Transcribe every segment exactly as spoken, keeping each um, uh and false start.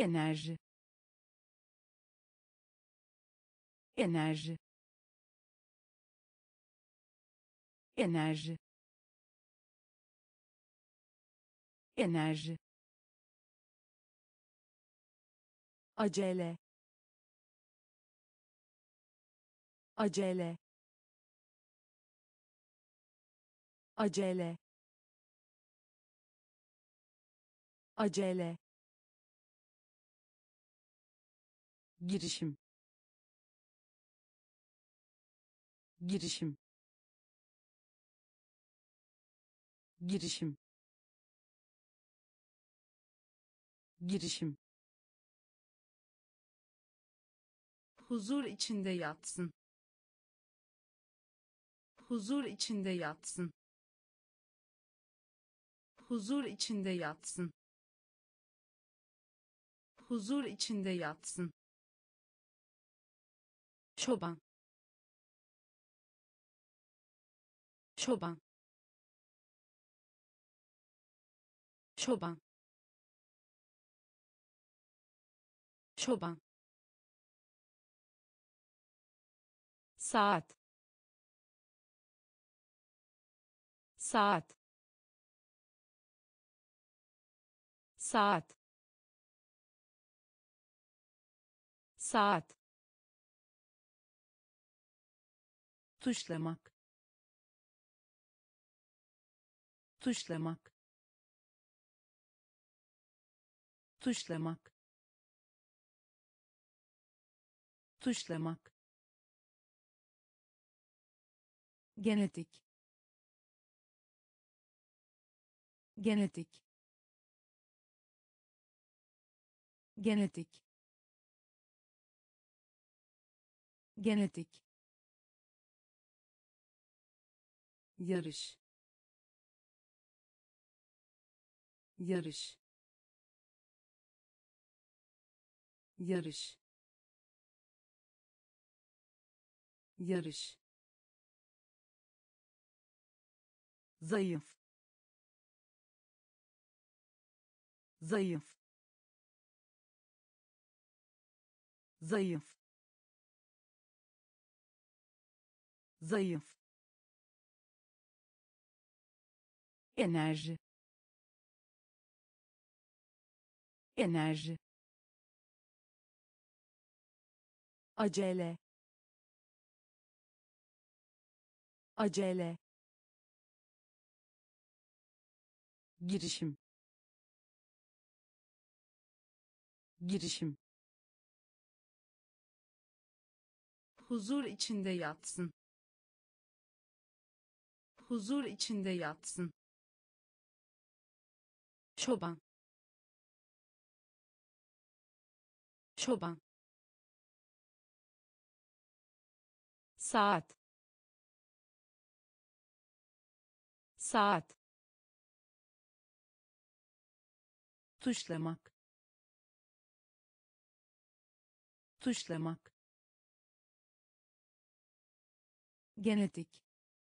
enerji, enerji, enerji, enerji, acele, acele, acele, acele, girişim, girişim, girişim, girişim, huzur içinde yatsın, huzur içinde yatsın, huzur içinde yatsın, huzur içinde yatsın, çoban, çoban, çoban, çoban, saat, saat, saat, saat, tuşlamak, tuşlamak, tuşlamak, tuşlamak, genetik, genetik, genetik, genetik, yarış, yarış, yarış, yarış, zayıf, zayıf, zayıf, zayıf, enerji, enerji, acele, acele, girişim, girişim, huzur içinde yatsın, huzur içinde yatsın, çoban, çoban, saat, saat, tuşlamak, tuşlamak, genetik,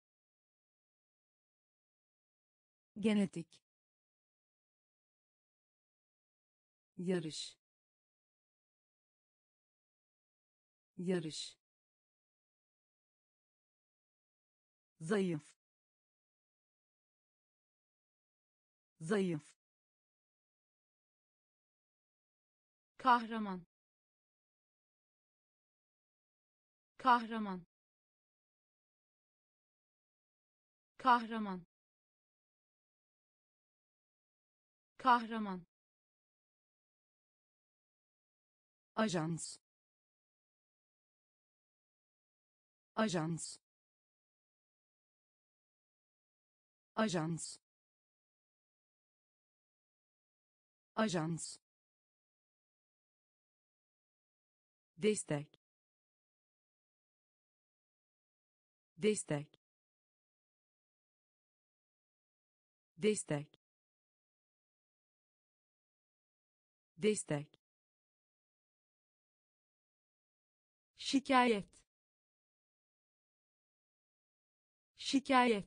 genetik, yarış, yarış, zayıf, zayıf, kahraman, kahraman, kahraman, kahraman, ajans, ajans, ajans, ajans, destek, destek, destek, destek, şikayet, şikayet,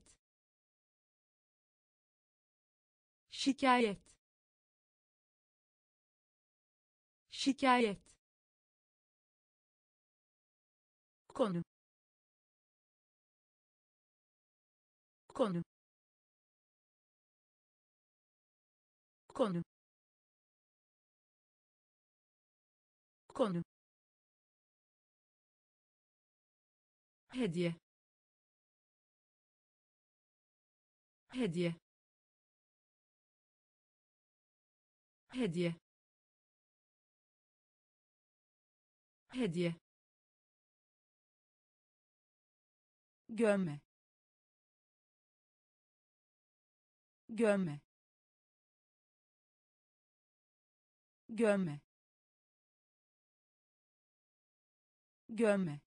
şikayet, şikayet, konu, konu, konu, konu, hediye, hediye, hediye, hediye, gömme, gömme, gömme, gömme.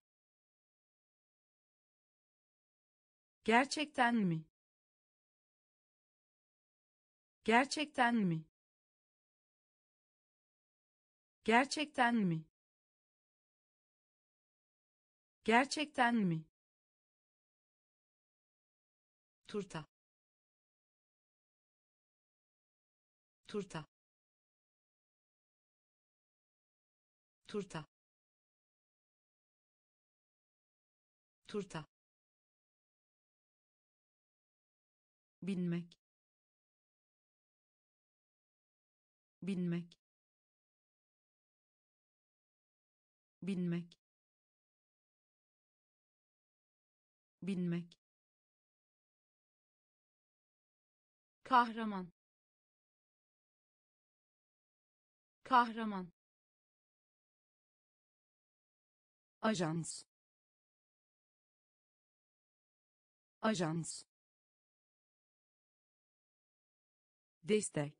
Gerçekten mi? Gerçekten mi? Gerçekten mi? Gerçekten mi? Turta, turta, turta, turta. Binmek, binmek, binmek, binmek. Kahraman, kahraman. Ajans, ajans. Destek,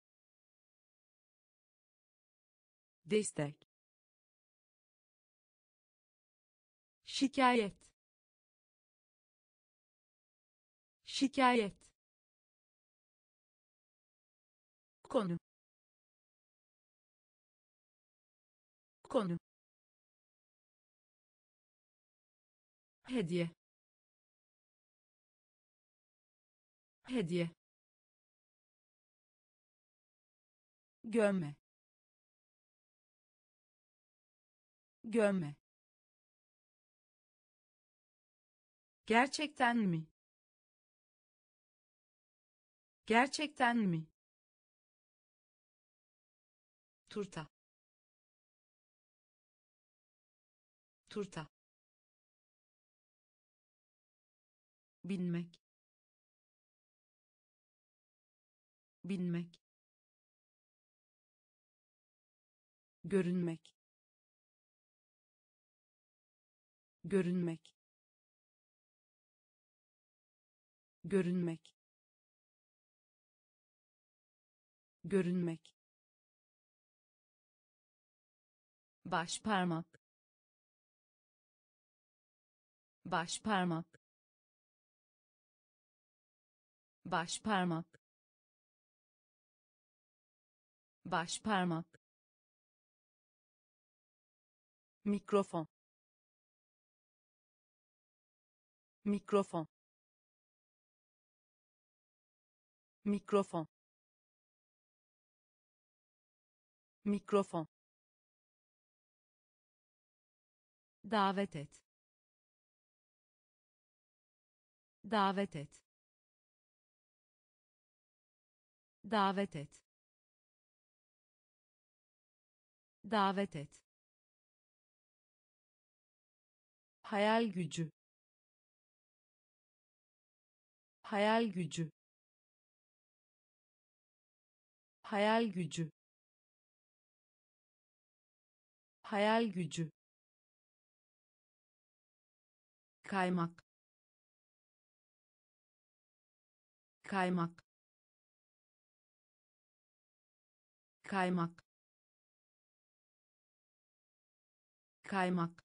destek. Şikayet, şikayet, konu, konu, hediye, hediye, gömme, gömme. Gerçekten mi? Gerçekten mi? Turta, turta. Binmek, binmek. Görünmek, görünmek, görünmek, görünmek. Baş parmak, baş parmak, baş parmak, baş parmak. Mikrofon, mikrofon, mikrofon, mikrofon. Davet et, davet et, davet et, davet et. Hayal gücü, hayal gücü, hayal gücü, hayal gücü. Kaymak, kaymak, kaymak, kaymak.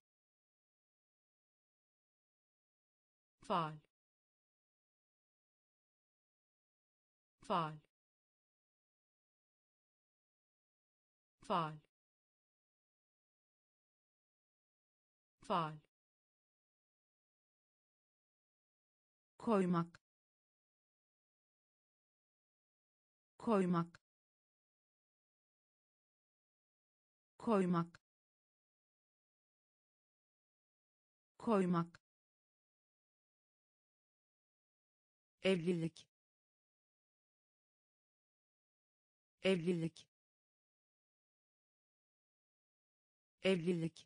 Faal, faal, faal, faal. Koymak, koymak, koymak, koymak, evlilik, evlilik, evlilik,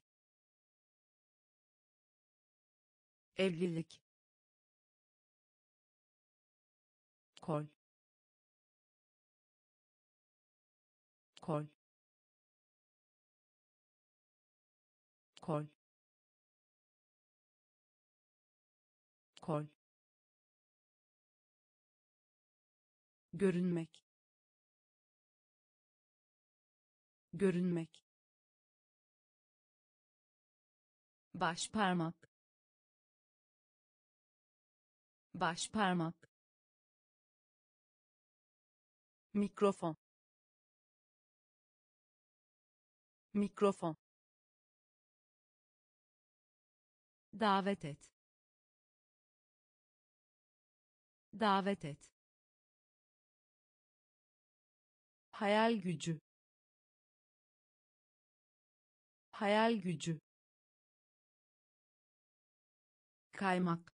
evlilik, kol, kol, kol, kol, görünmek, görünmek, baş parmak, baş parmak, mikrofon, mikrofon, davet et, davet et, hayal gücü, hayal gücü, kaymak,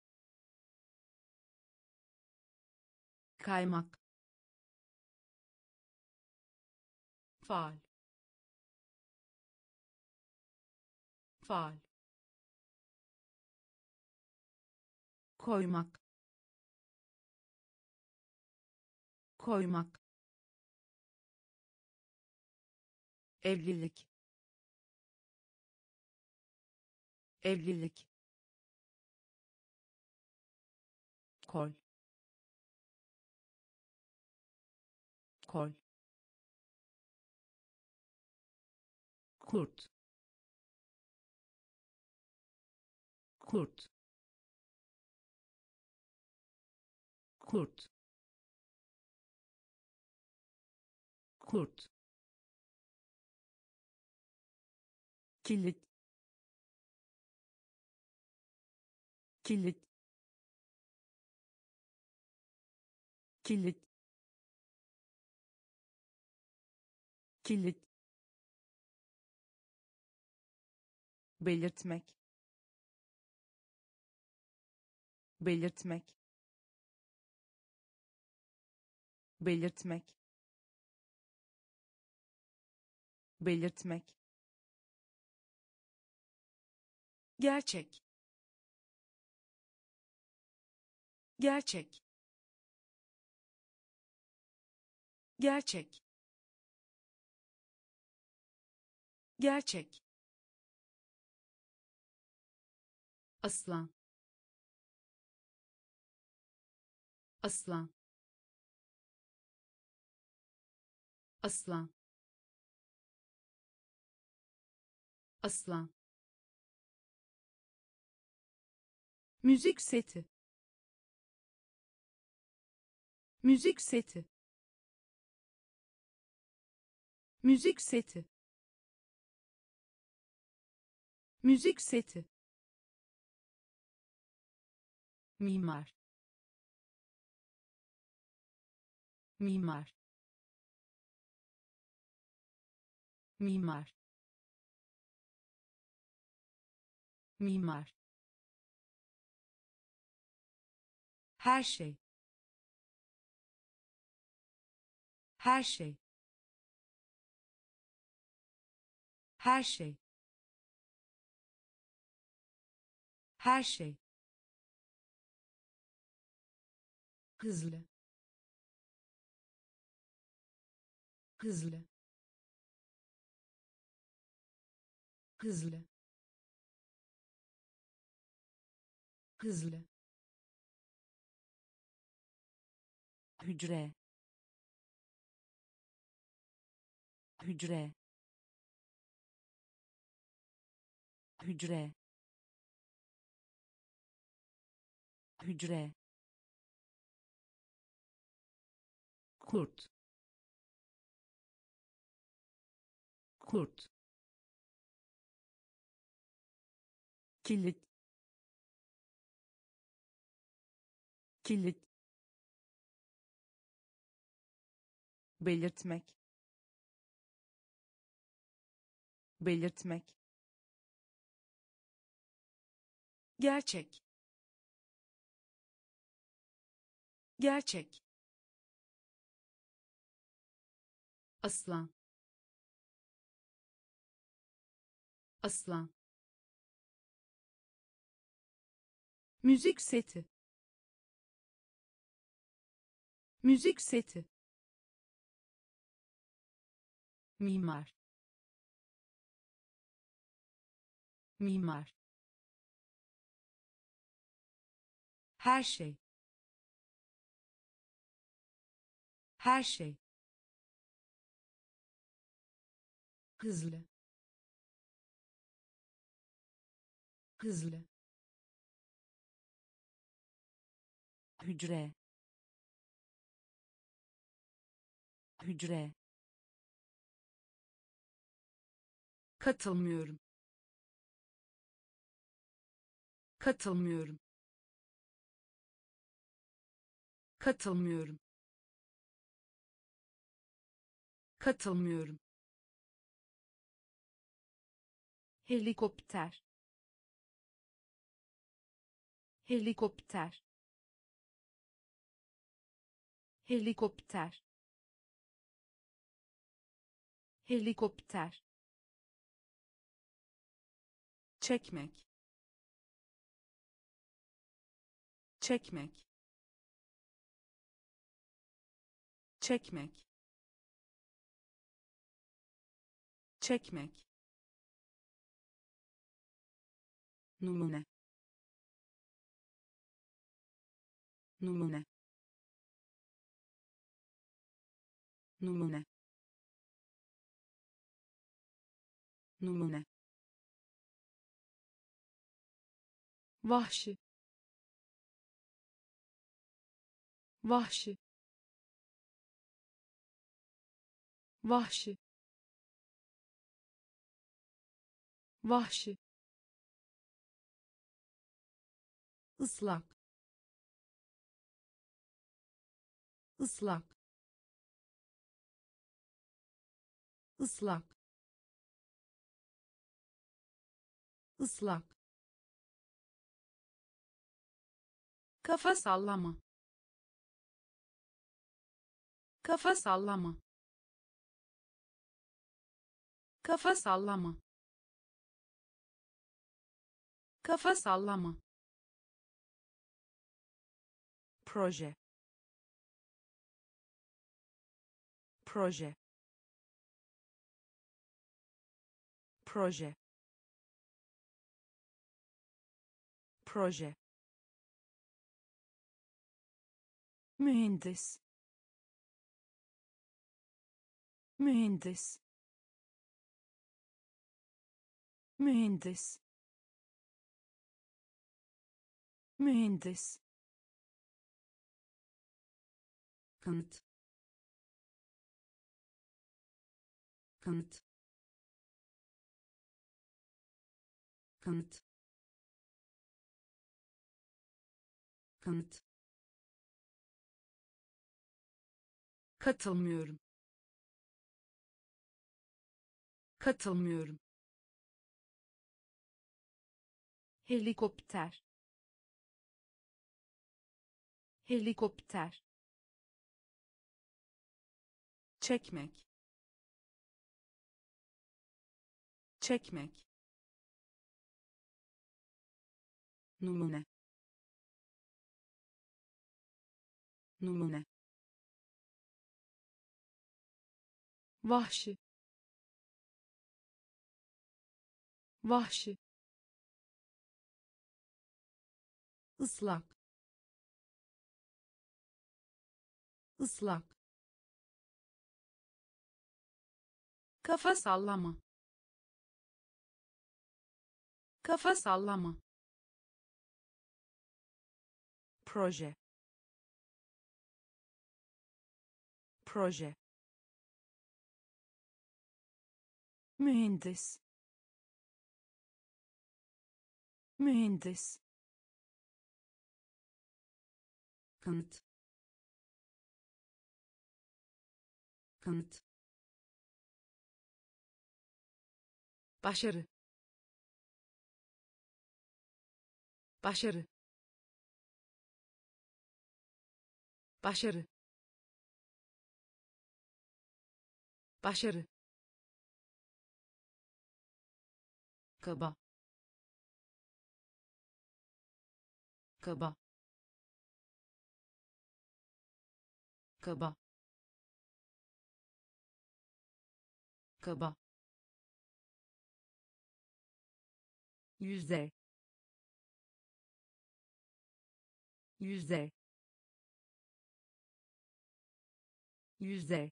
kaymak, faal, faal, koymak, koymak, evlilik, evlilik, kol, kol, kurt, kurt, kurt, kurt, kilit, kilit, kilit, kilit, belirtmek, belirtmek, belirtmek, belirtmek, gerçek, gerçek, gerçek, gerçek, aslan, aslan, aslan, aslan, müzik seti, müzik seti, müzik seti, müzik seti, mimar, mimar, mimar, mimar, her şey, her şey, her şey, her şey, hızlı, hızlı, hızlı, hızlı, hücre, hücre, hücre, hücre, kurt, kurt, kilit, kilit, belirtmek, belirtmek, gerçek, gerçek, aslan, aslan, müzik seti, müzik seti, mimar, mimar, her şey, her şey, hızlı, hızlı, hücre, hücre, katılmıyorum, katılmıyorum, katılmıyorum, katılmıyorum, helikopter, helikopter, helikopter, helikopter, çekmek, çekmek, çekmek, çekmek, numune, numune, numune, numune, vahşi, vahşi, vahşi, vahşi, ıslak, ıslak, ıslak, ıslak, kafa sallama, kafa sallama, kafa sallama, kafa sallama, proje, proje, proje, proje, mühendis, mühendis, mühendis, mühendis, kanıt, kanıt, kanıt, kanıt, katılmıyorum, katılmıyorum, helikopter, helikopter, çekmek, çekmek, numune, numune, vahşi, vahşi, ıslak, ıslak, kafa sallama, kafa sallama, proje, proje, mühendis, mühendis, kanıt, kanıt, başarı, başarı, başarı, başarı, kaba, kaba, kaba, kaba, yüzde, yüzde, yüzde,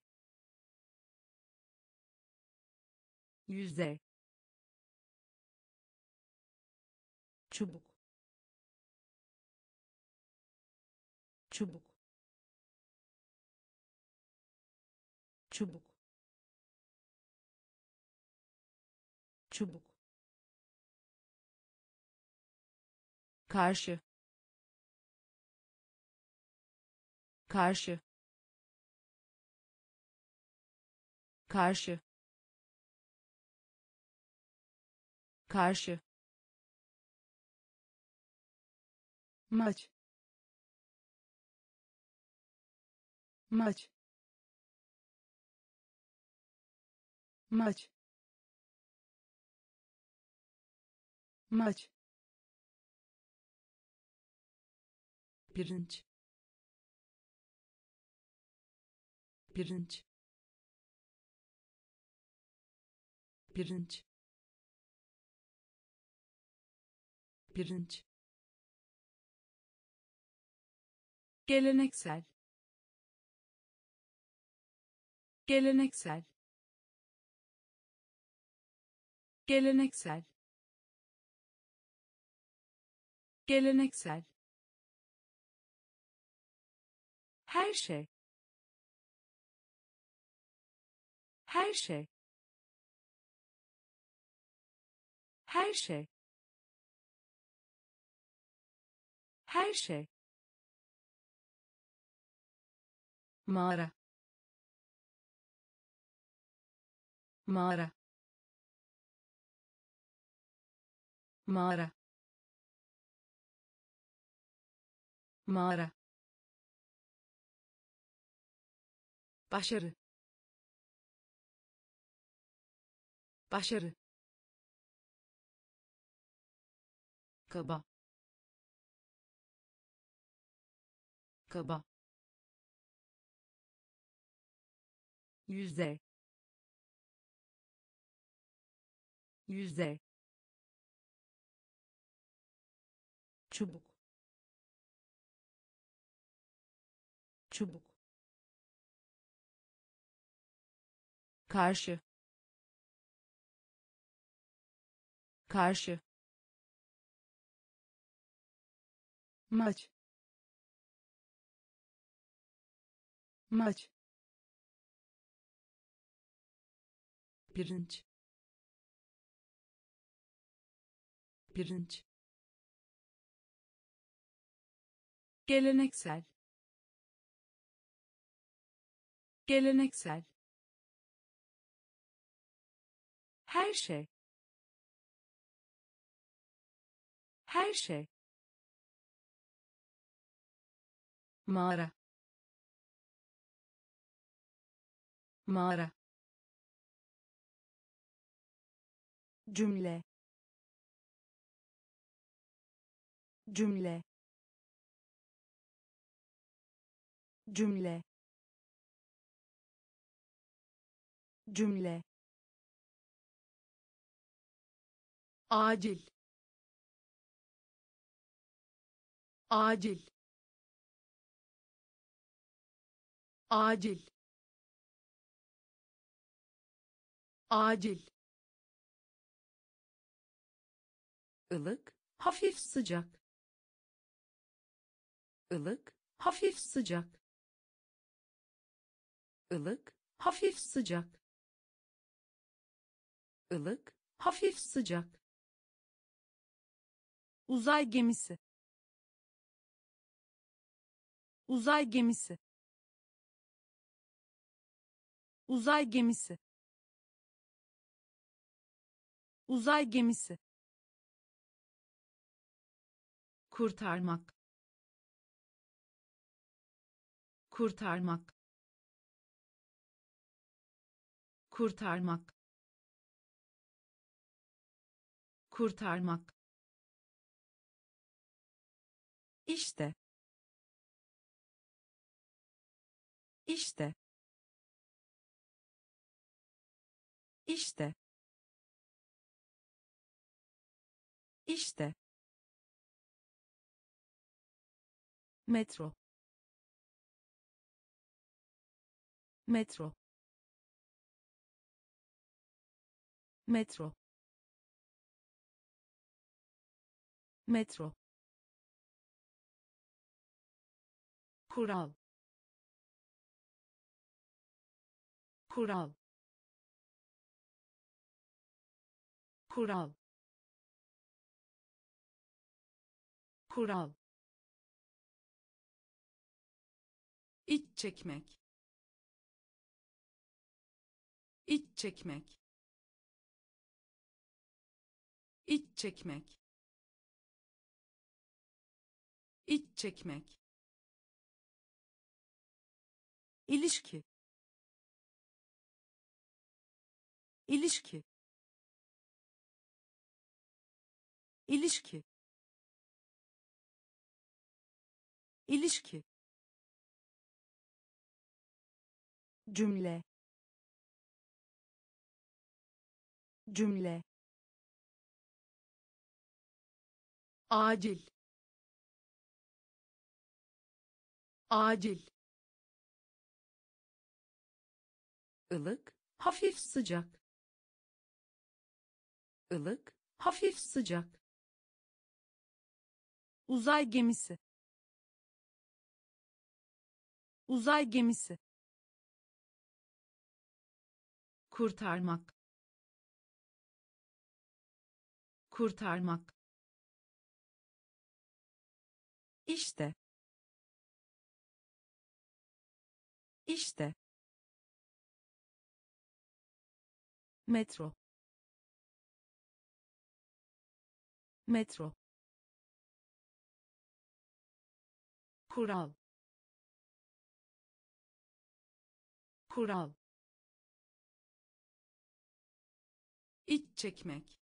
yüzde, çubuk, çubuk, çubuk, çubuk, karşı, karşı, karşı, karşı, maç, maç, maç, maç, pirinç, pirinç, pirinç, pirinç, geleneksel, geleneksel, geleneksel, geleneksel, her şey, her şey, her şey, her şey, mağara, mağara, mağara, mağara, başarı, başarı, kaba, kaba, yüzde, yüzde, çubuk, çubuk, karşı, karşı, maç, maç, pirinç, pirinç, geleneksel, geleneksel, her şey, her şey, mağara, mağara, cümle, cümle, cümle, cümle, acil, acil, acil, acil, ılık, hafif sıcak, ılık, hafif sıcak, ılık, hafif sıcak, ılık, hafif sıcak, uzay gemisi, uzay gemisi, uzay gemisi, Uzay gemisi. Kurtarmak. Kurtarmak. Kurtarmak. Kurtarmak. İşte. İşte. İşte. İşte. Metro. Metro. Metro. Metro. Kural. Kural. Kural. Kural. İç çekmek. İç çekmek. İç çekmek. İç çekmek. İlişki. İlişki. İlişki. İlişki. Cümle. Cümle. Acil. Acil. Ilık, hafif sıcak. Ilık, hafif sıcak. Uzay gemisi. Uzay gemisi. Kurtarmak. Kurtarmak. İşte. İşte. Metro. Metro. Kural. Kural. İç çekmek.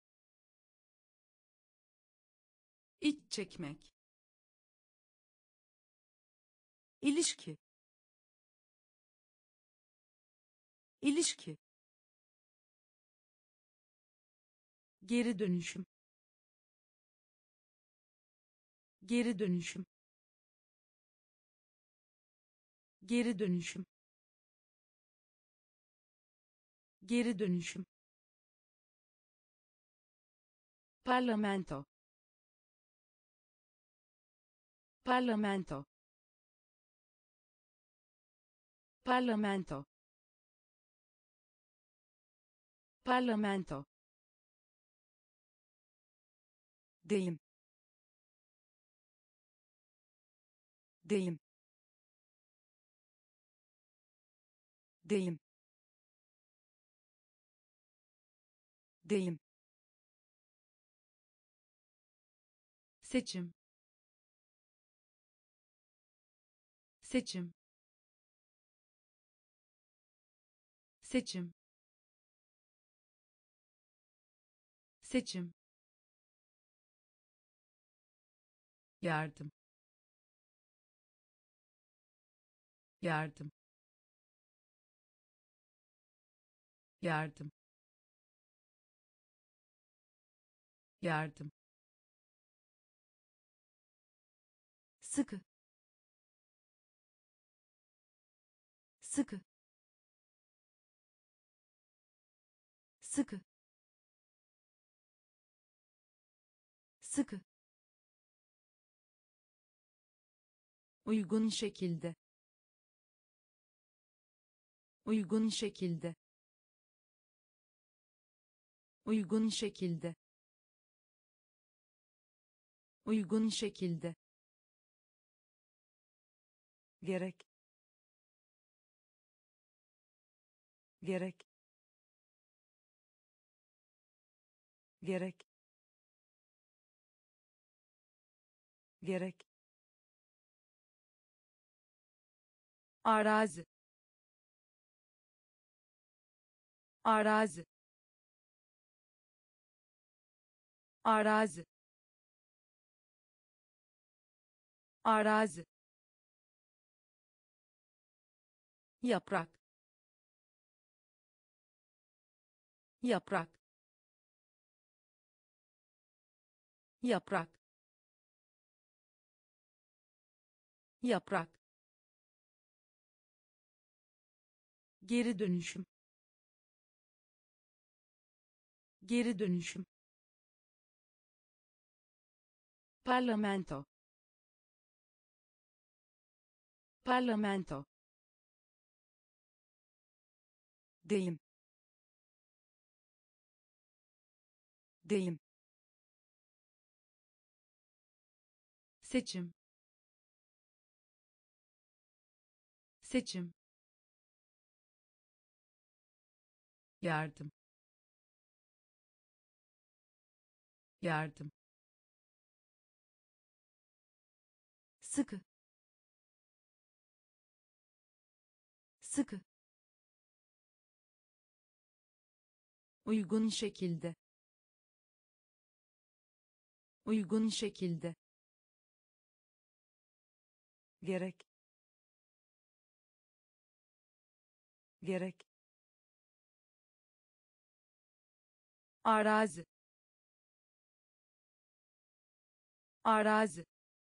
İç çekmek. İlişki. İlişki. Geri dönüşüm. Geri dönüşüm. Geri dönüşüm. Geri dönüşüm. Parlamento. Parlamento. Parlamento. Parlamento. Deyim. Deyim. Deyim. Deyim. Seçim. Seçim. Seçim. Seçim. Yardım. Yardım. Yardım. Yardım. Sıkı. Sıkı. Sıkı. Sıkı. Uygun şekilde. Uygun şekilde. Uygun şekilde. Uygun şekilde. Gerek. Gerek. gerek gerek arazi arazi arazi arazi yaprak yaprak yaprak yaprak geri dönüşüm geri dönüşüm parlamento parlamento deyim deyim seçim seçim yardım yardım sıkı sıkı uygun şekilde uygun şekilde gerek gerek arazi arazi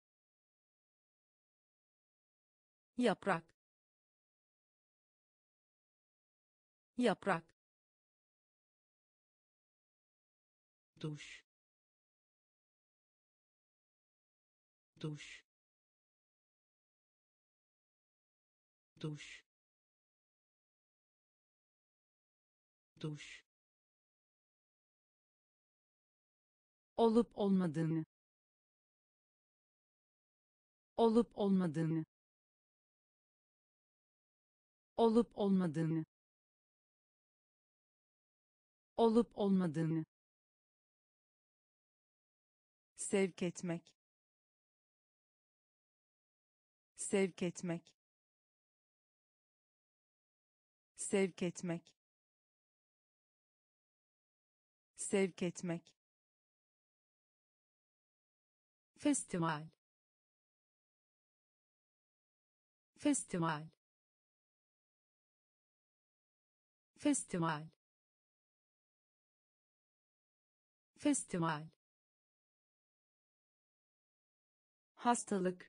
yaprak yaprak duş duş duş duş olup olmadığını olup olmadığını olup olmadığını olup olmadığını sevk etmek sevk etmek sevk etmek sevk etmek festival festival festival festival hastalık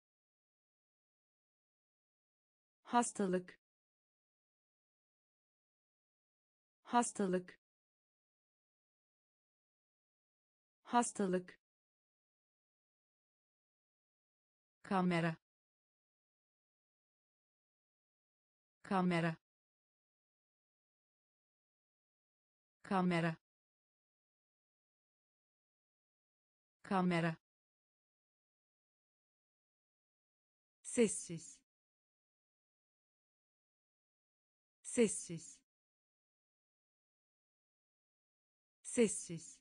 hastalık hastalık hastalık kamera kamera kamera kamera sessiz sessiz sessiz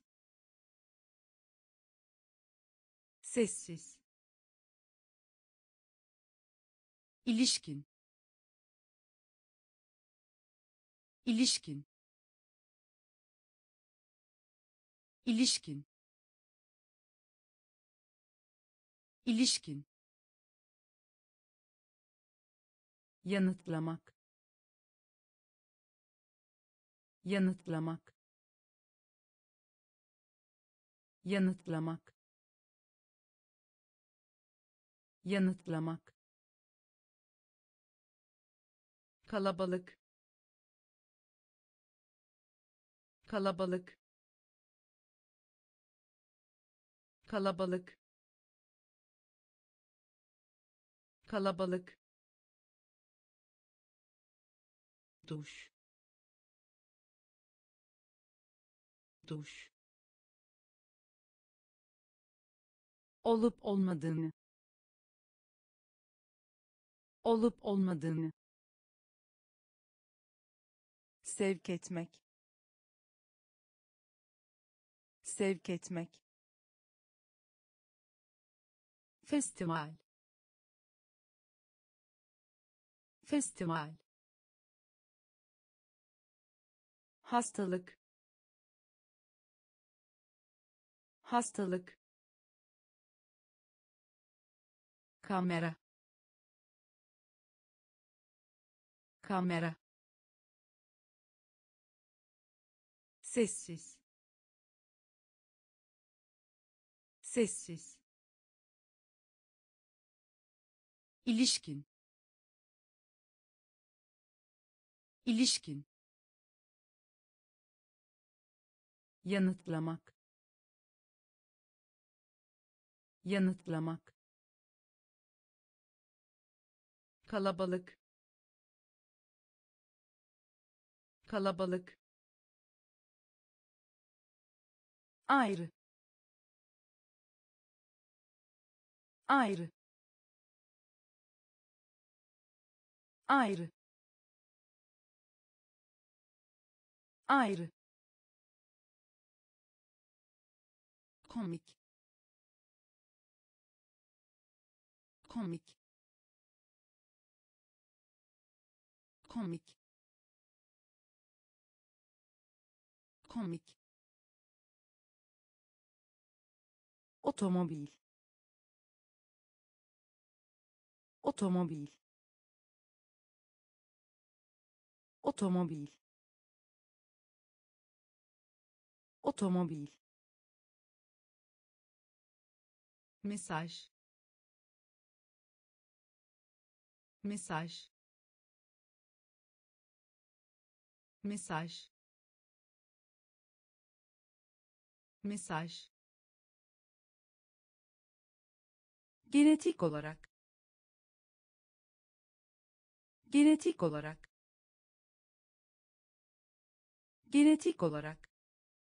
sessiz ilişkin ilişkin ilişkin ilişkin yanıtlamak yanıtlamak yanıtlamak yanıtlamak kalabalık kalabalık kalabalık kalabalık duş duş olup olmadığını olup olmadığını sevk etmek sevk etmek, festival, festival, hastalık, hastalık, kamera, kamera, sessiz, sessiz, ilişkin, ilişkin, yanıtlamak, yanıtlamak, kalabalık, kalabalık, ayrı, ayrı, ayrı, ayrı, komik, komik, komik, komik, otomobil, otomobil, otomobil, otomobil, mesaj, mesaj, mesaj, mesaj, genetik olarak, genetik olarak, genetik olarak,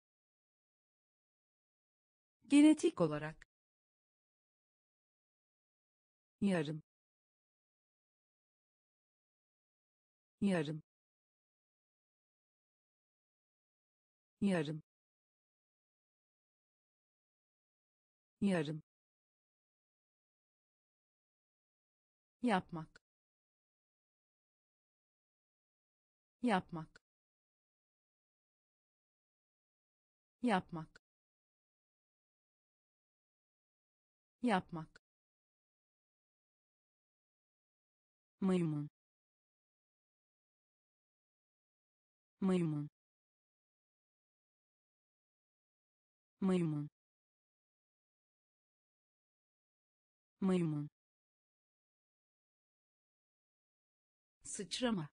genetik olarak, yarım, yarım, yarım, yarım, yapmak, yapmak, yapmak, yapmak, maymun, maymun, maymun, maymun, sıçrama,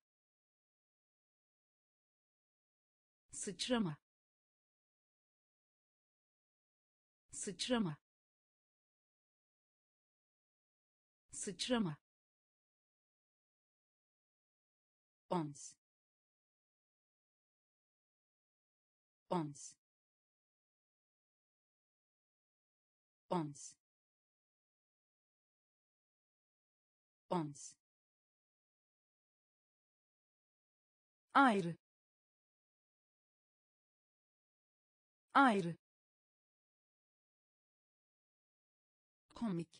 sıçrama, sıçrama, sıçrama, ons, ons, ons, ons, ayrı, ayrı, komik,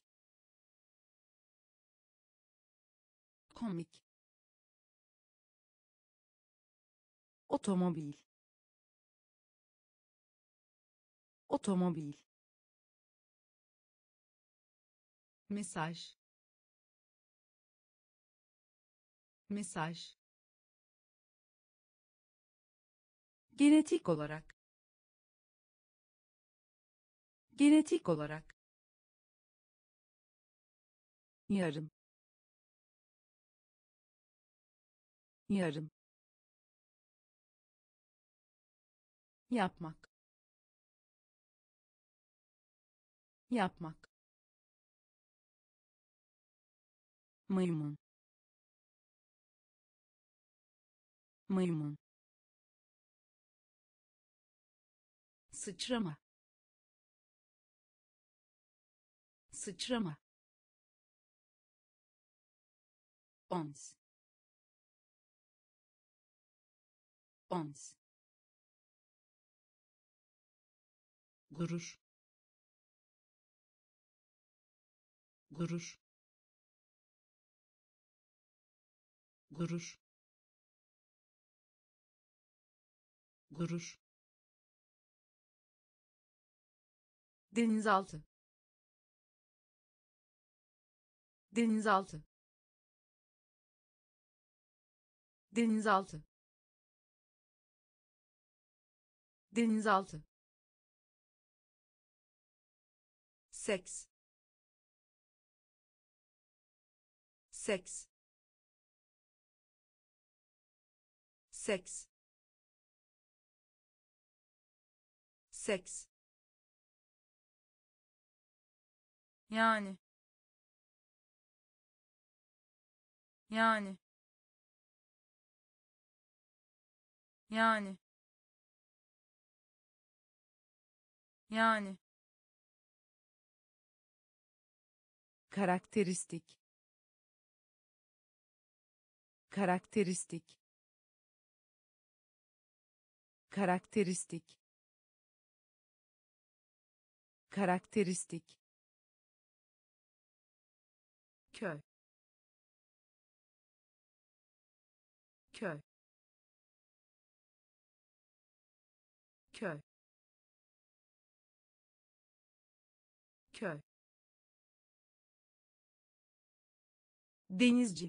komik, otomobil, otomobil, mesaj, mesaj, genetik olarak, genetik olarak, yarım, yarım, yapmak, yapmak, maymun, maymun, sıçrama, sıçrama, ons, ons, gurur, gurur, gurur, gurur, denizaltı, denizaltı, denizaltı, denizaltı, seks, seks, seks, seks, yani, yani, yani, yani, karakteristik, karakteristik, karakteristik, karakteristik, köy, köy, köy, köy, denizci,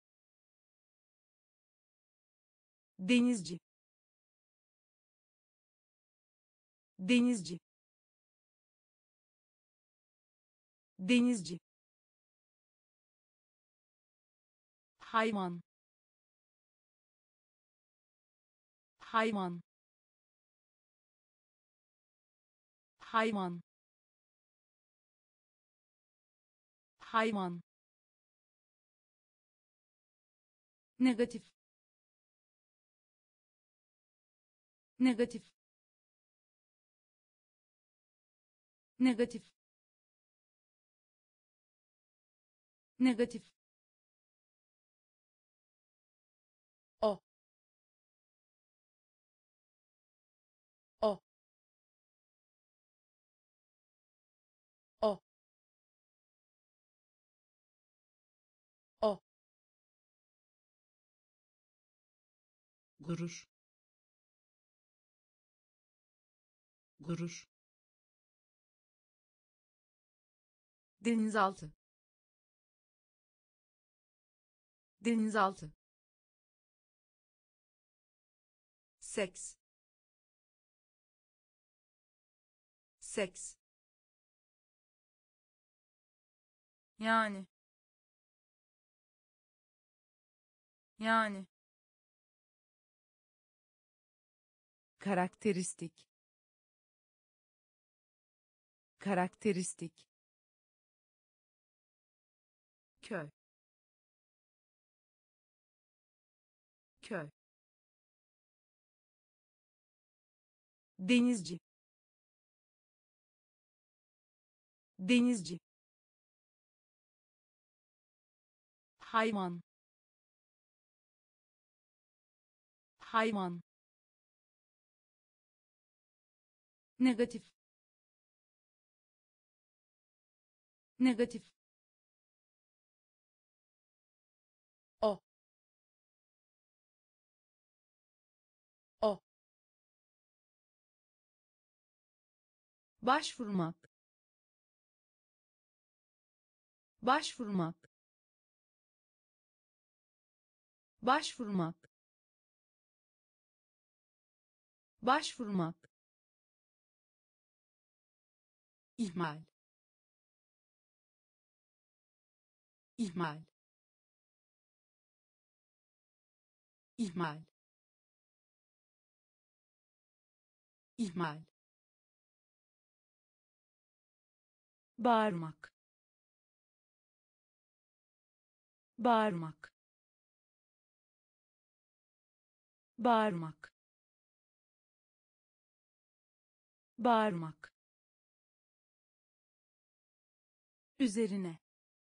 denizci, denizci, denizci, hayvan, hayvan, hayvan, hayvan, negatif, negatif, negatif, negatif, o, o, o, o, gurur, gurur, denizaltı, denizaltı, seks, seks, yani, yani, karakteristik, karakteristik, köy, köy, denizci, denizci, hayvan, hayvan, negatif, negatif, o, o, başvurmak, başvurmak, başvurmak, başvurmak, ihmal, ihmal, ihmal, ihmal, bağırmak, bağırmak, bağırmak, bağırmak, üzerine,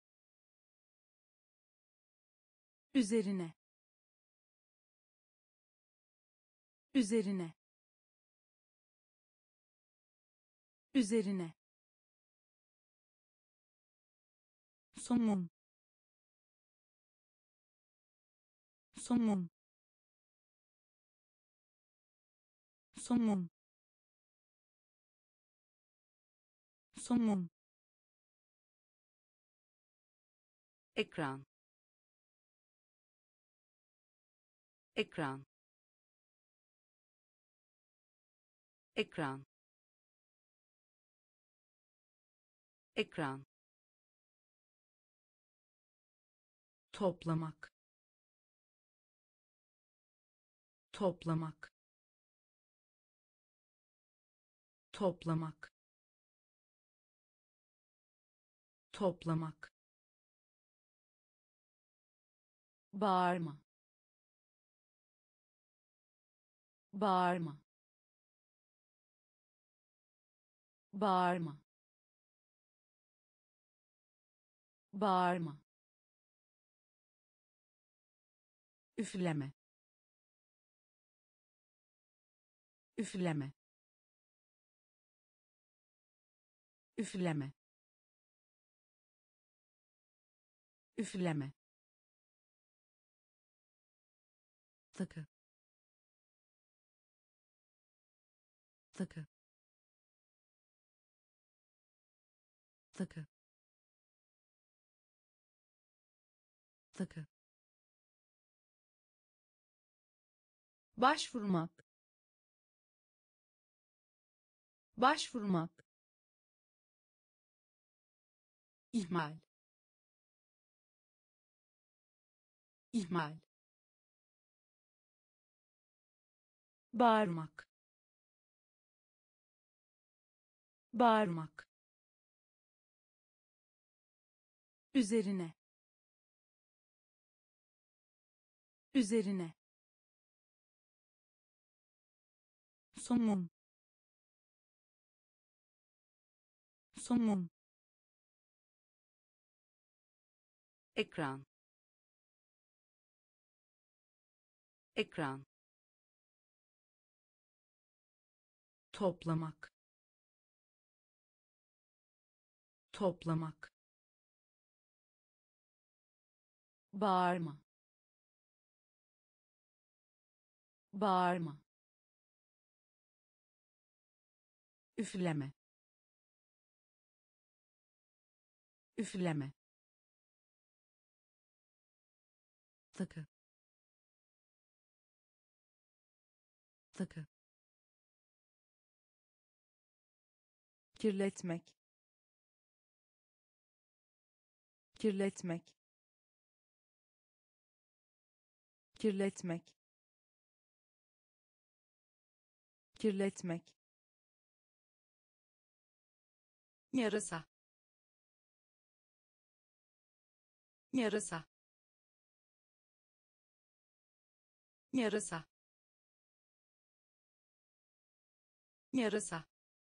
üzerine, üzerine, üzerine, somun, somun, somun, somun, ekran, ekran, ekran, ekran, toplamak, toplamak, toplamak, toplamak, bağırma, bağırma, bağırma, bağırma, üfleme, üfleme, üfleme, üfleme, takı, takı, takı, takı, başvurmak, başvurmak, ihmal, ihmal, bağırmak, bağırmak, üzerine, üzerine, somun, somun, ekran, ekran, toplamak, toplamak, bağırma, bağırma, üfleme, üfleme, takı, takı, kirletmek, kirletmek, kirletmek, kirletmek, yarasa, yarasa, yarasa, yarasa,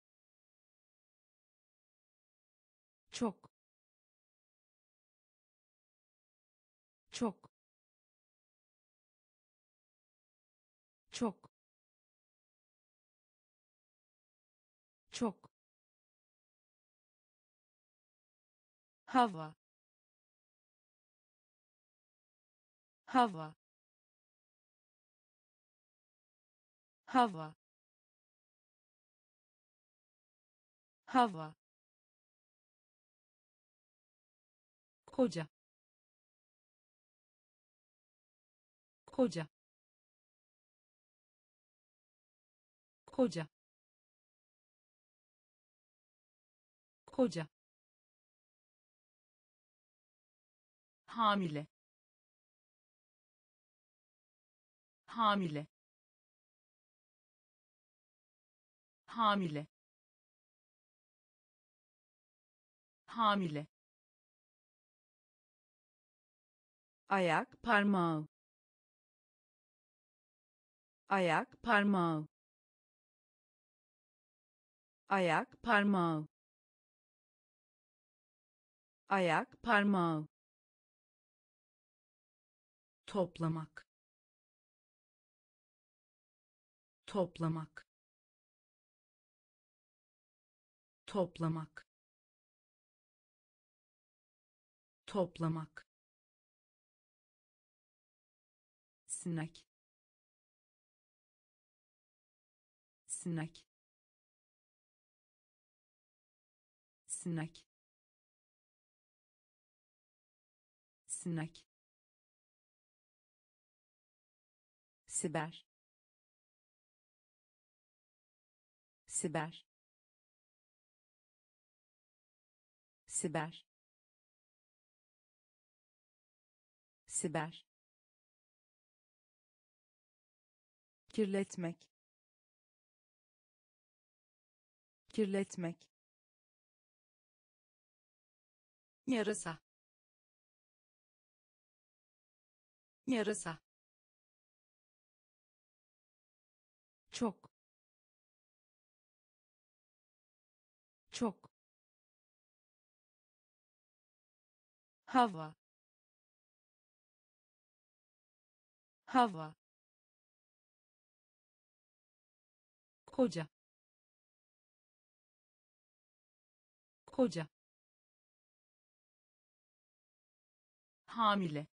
çok, çok, çok, çok, hava, hava, hava, hava, koca, koca, koca, koca, hamile, hamile, hamile, hamile, ayak, parmağı, ayak, parmağı, ayak, parmağı, ayak, parmağı, toplamak, toplamak, toplamak, toplamak, sinek, sinek, sinek, sinek, siber, siber, siber, siber, kirletmek, kirletmek, yarasa, yarasa, çok, çok, hava, hava, koca, koca, hamile,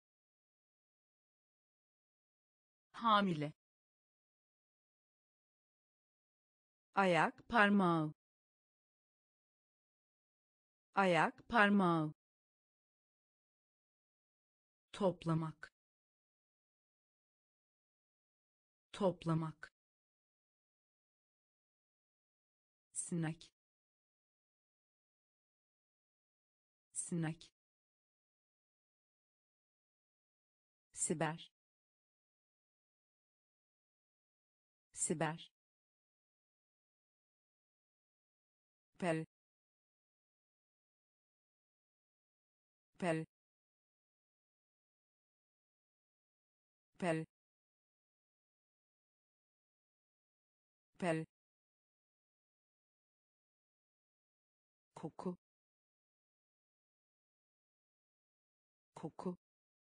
hamile, ayak, parmağı, ayak, parmağı, toplamak, toplamak, sinek, sinek, siber, siber, pel, pel, pel, pel, koku, koku,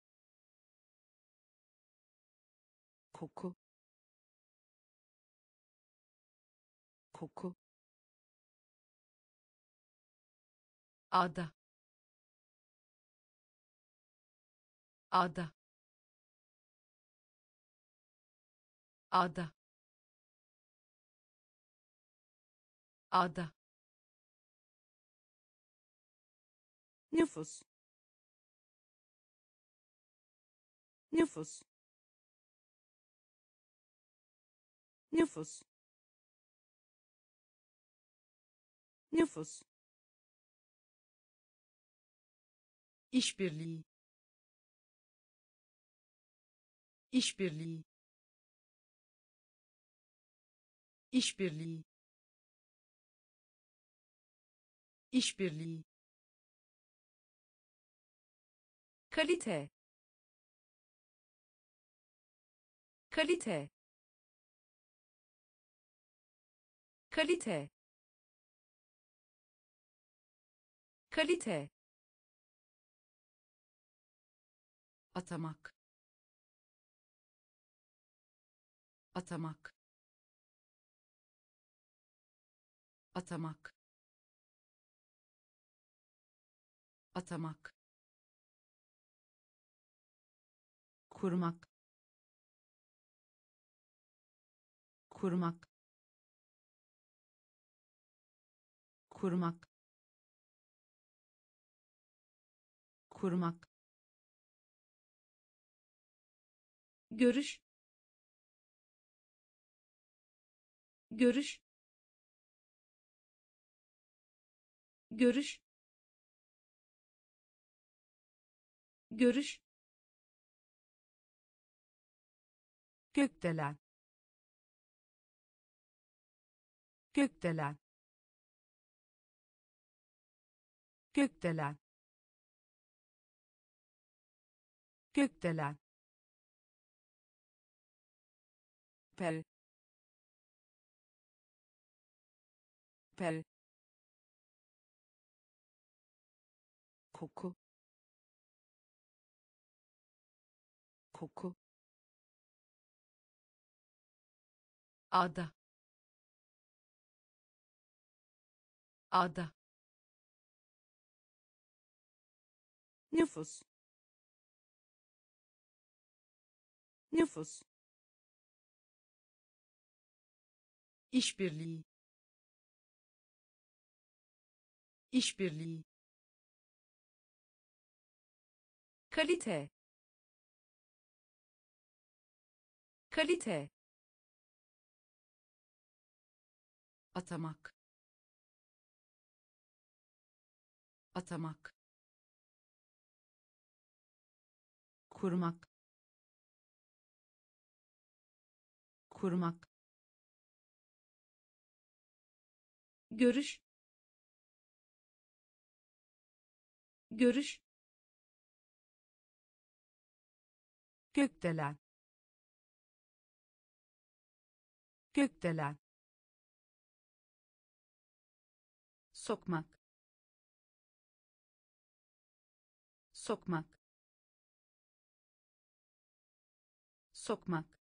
koku, koku, ada, ada, ada, ada, nüfus, nüfus, nüfus, nüfus, işbirliği, işbirliği, işbirliği, işbirliği, kalite, kalite, kalite, kalite, atamak, atamak, atamak, atamak, kurmak, kurmak, kurmak, kurmak, görüş, görüş, görüş, görüş, gökdelen, gökdelen, gökdelen, gökdelen, pel, pel, koku, koku, ada, ada, nüfus, nüfus, işbirliği, işbirliği, kalite, kalite, atamak, atamak, kurmak, kurmak, görüş, görüş, gökdelen, gökdelen, sokmak, sokmak, sokmak,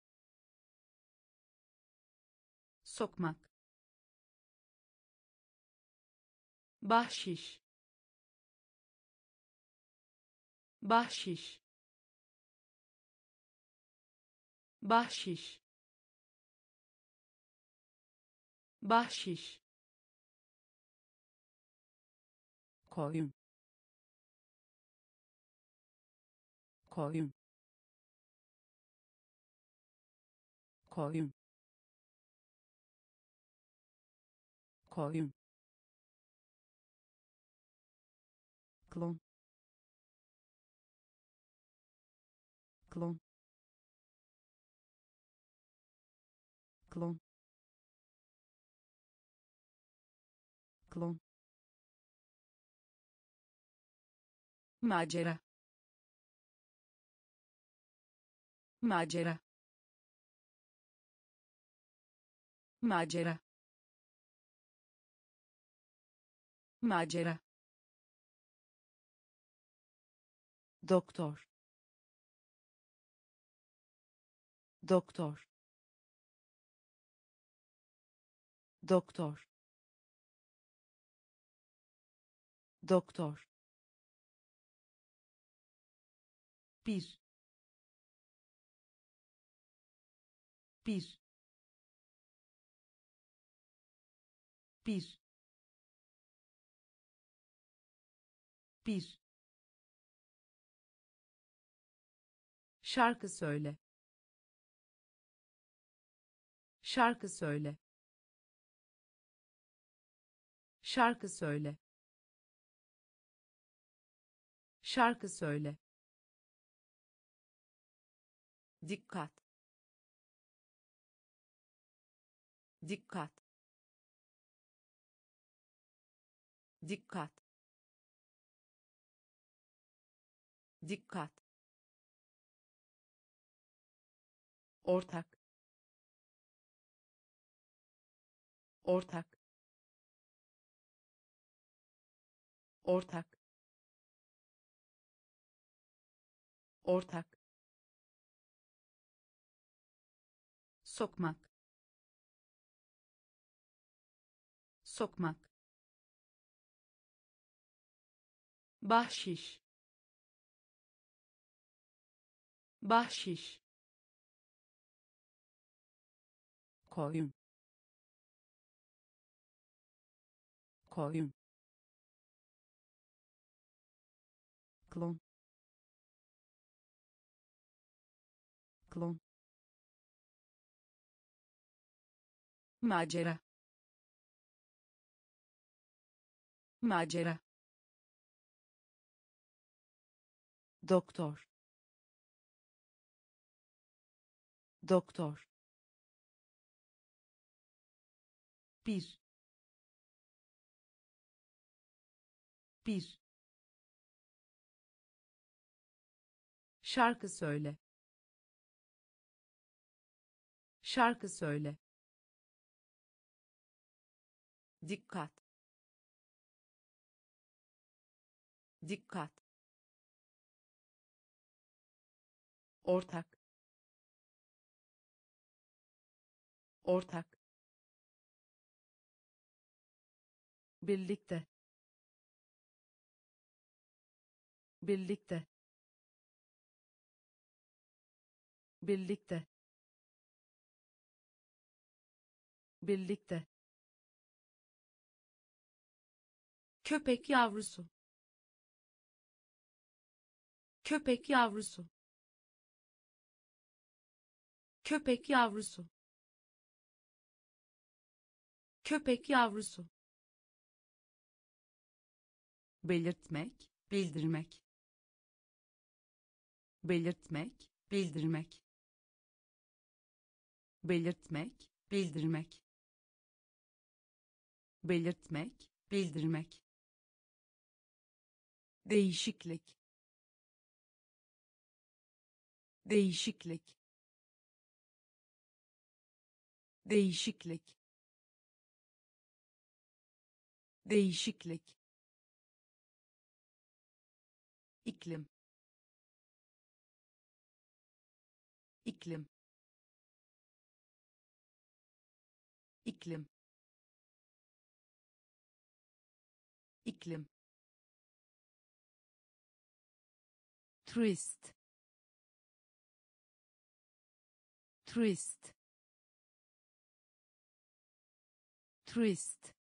sokmak, bahşiş, bahşiş, bahşiş, bahşiş, koyun, koyun, koyun, koyun, klon, klon, klon, klon, macera, macera, macera, macera, doktor, doktor, doktor, doktor, bir, bir, bir, bir, şarkı söyle, şarkı söyle, şarkı söyle, şarkı söyle, dikkat, dikkat, dikkat, dikkat, ortak, ortak, ortak, ortak, sokmak, sokmak, bahşiş, bahşiş, koyun, koyun, klon, klon, macera, macera, doktor, doktor, bir, bir, şarkı söyle, şarkı söyle, dikkat, dikkat, ortak, ortak, birlikte birlikte birlikte birlikte köpek yavrusu, köpek yavrusu, köpek yavrusu, köpek yavrusu, belirtmek, bildirmek, belirtmek, bildirmek, belirtmek, bildirmek, belirtmek, bildirmek, değişiklik, değişiklik, değişiklik, değişiklik, iklim, iklim, iklim, iklim, turist, turist, turist,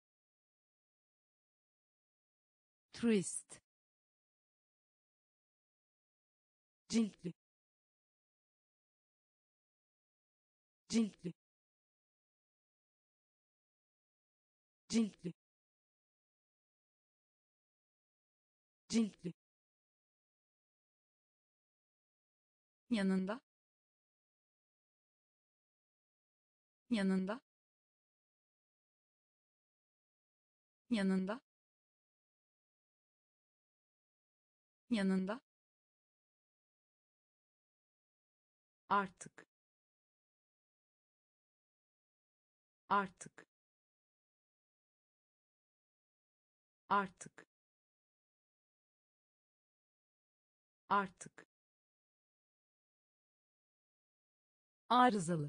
turist, ciltli, ciltli, ciltli, ciltli, yanında, yanında, yanında, yanında, artık, artık, artık, artık, arızalı,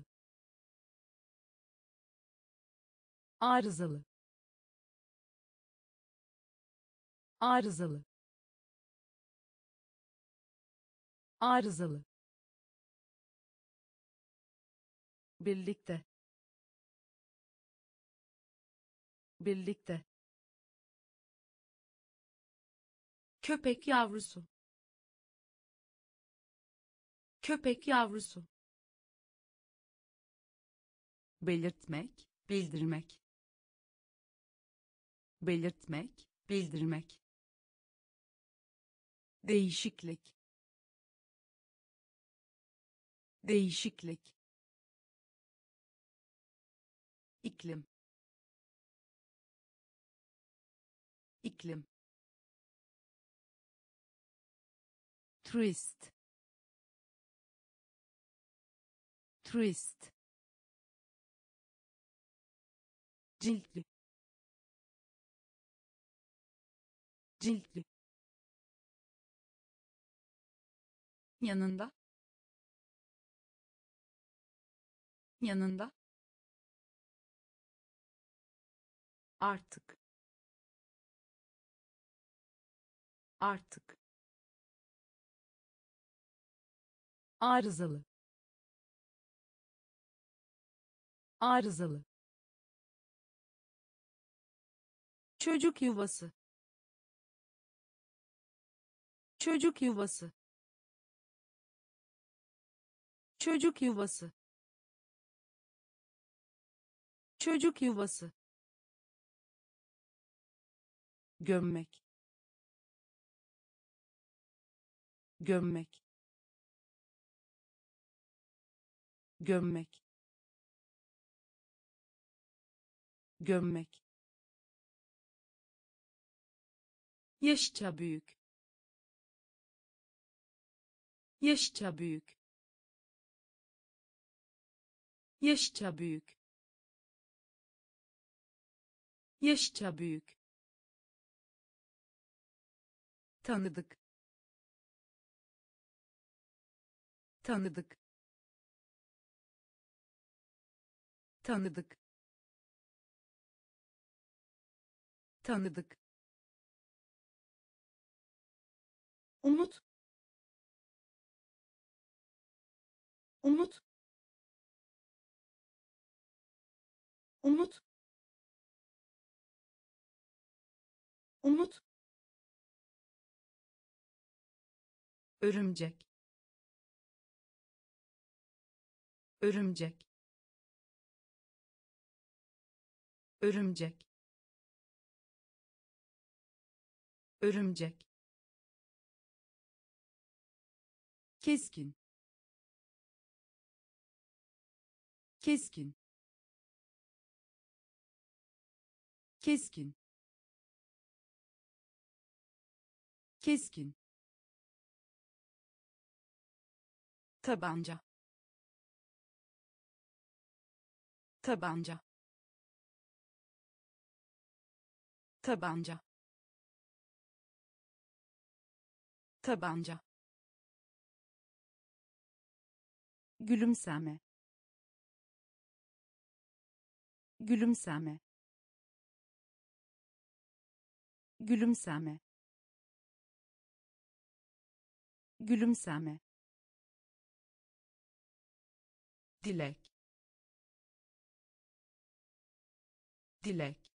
arızalı, arızalı, arızalı, birlikte birlikte köpek yavrusu, köpek yavrusu, belirtmek, bildirmek, belirtmek, bildirmek, değişiklik, değişiklik, iklim, iklim, turist, turist, ciltli, ciltli, yanında, yanında, artık, artık, arızalı, arızalı, çocuk yuvası, çocuk yuvası, çocuk yuvası, çocuk yuvası, gömmek, gömmek, gömmek, gömmek, yaşça büyük, yaşça büyük, yaşça büyük, yaşça büyük, tanıdık, tanıdık, tanıdık, tanıdık, umut, umut, umut, umut, örümcek, örümcek, örümcek, örümcek, keskin, keskin, keskin, keskin, tabanca, tabanca, tabanca, tabanca, gülümseme, gülümseme, gülümseme, gülümseme, dilek, dilek,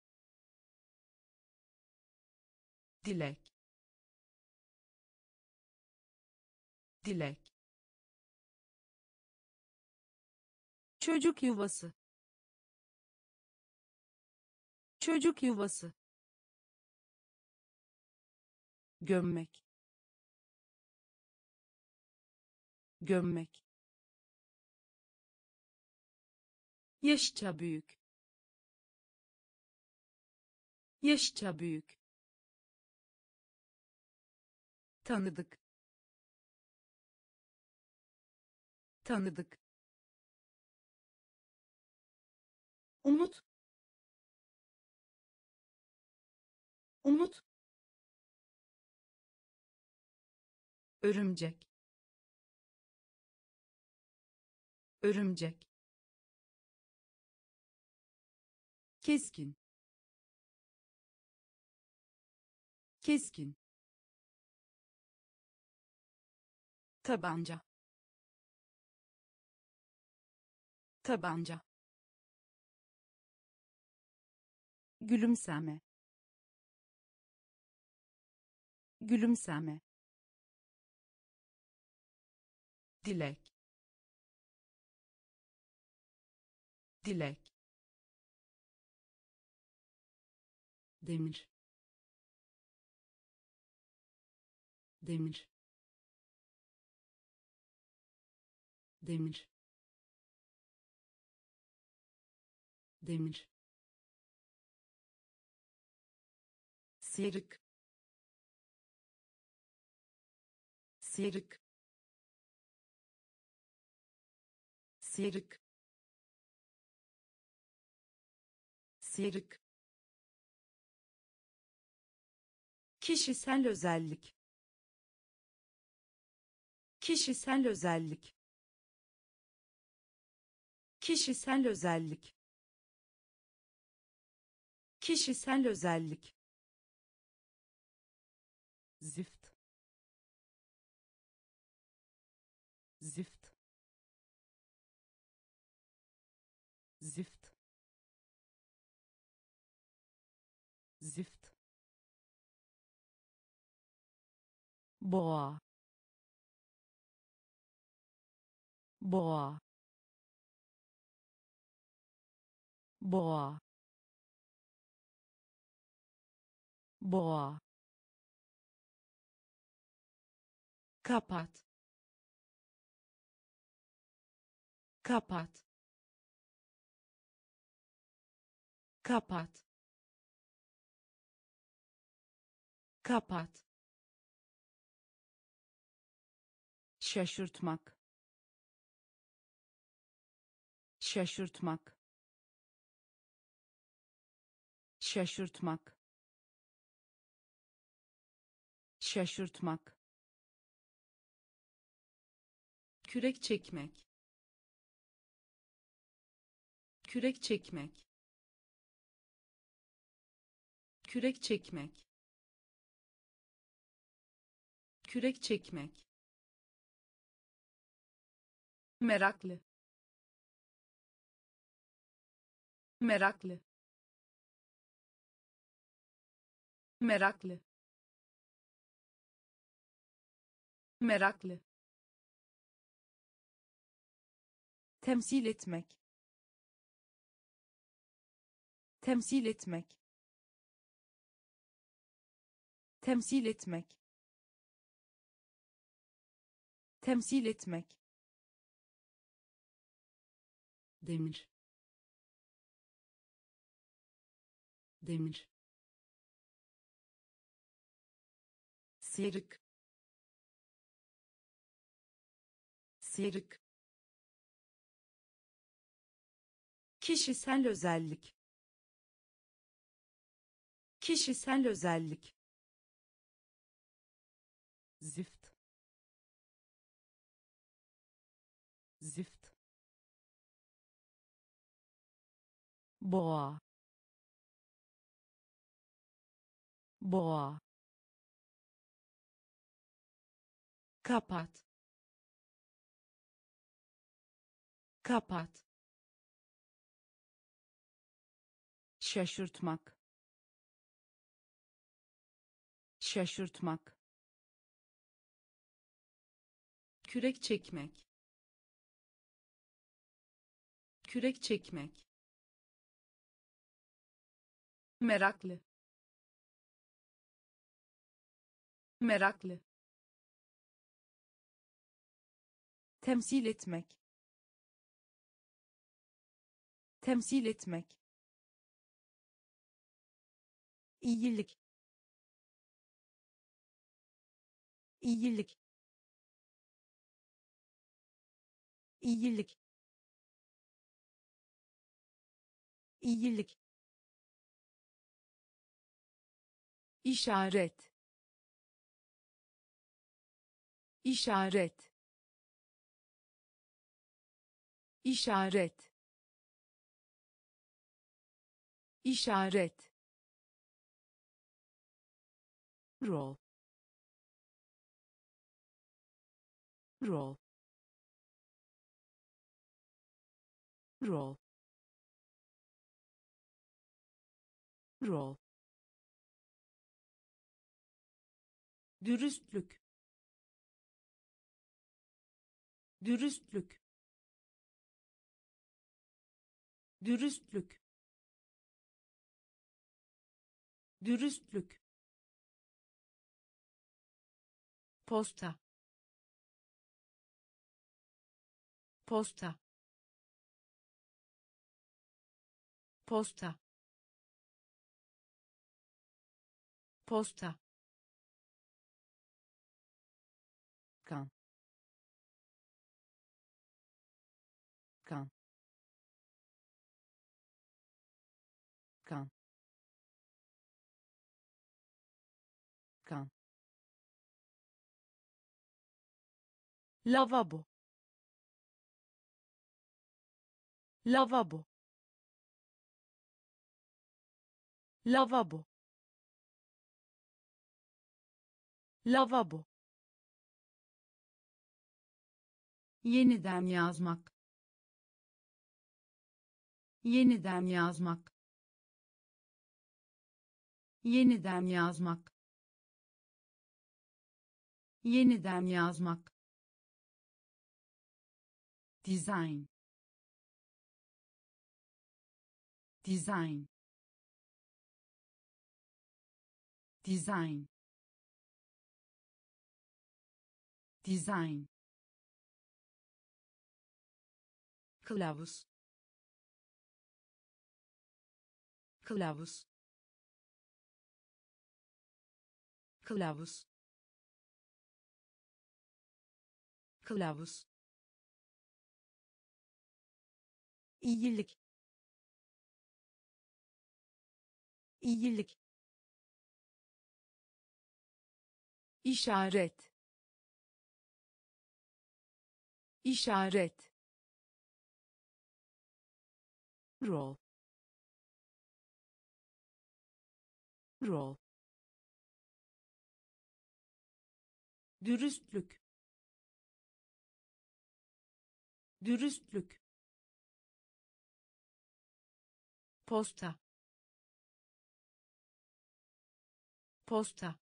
dilek, dilek, çocuk yuvası, çocuk yuvası, gömmek, gömmek, yaşça büyük, yaşça büyük, tanıdık, tanıdık, umut, umut, örümcek, örümcek, keskin, keskin, tabanca, tabanca, gülümseme, gülümseme, dilek, dilek, demir, demir, demir, demir, sıyrık, sıyrık, sıyrık, sıyrık, kişisel özellik, kişisel özellik, kişisel özellik, kişisel özellik, zift, zift, zift, zift, boğa, boğa, boğa, boğa, kapat, kapat, kapat, kapat, şaşırtmak, şaşırtmak, şaşırtmak, şaşırtmak, kürek çekmek, kürek çekmek, kürek çekmek, kürek çekmek, meraklı, meraklı, meraklı, meraklı, temsil etmek, temsil etmek, temsil etmek, temsil etmek, demir, demir, sıyrık, sıyrık, kişisel özellik, kişisel özellik, zift, zift, boğa, boğa, kapat, kapat, şaşırtmak, şaşırtmak, kürek çekmek, kürek çekmek, meraklı, meraklı, temsil etmek, temsil etmek, iyilik, iyilik, iyilik, iyilik, işaret, işaret, işaret, işaret, rol, rol, rol, rol, dürüstlük, dürüstlük, dürüstlük, dürüstlük, posta, posta, posta, posta, kan, kan, kan, kan, lavabo, lavabo, lavabo, lavabo, yeniden yazmak, yeniden yazmak, yeniden yazmak, yeniden yazmak, design, design, design, design, kılavuz, kılavuz, kılavuz, kılavuz, iyilik, iyilik, işaret, işaret, rol, rol, dürüstlük, dürüstlük, posta, posta,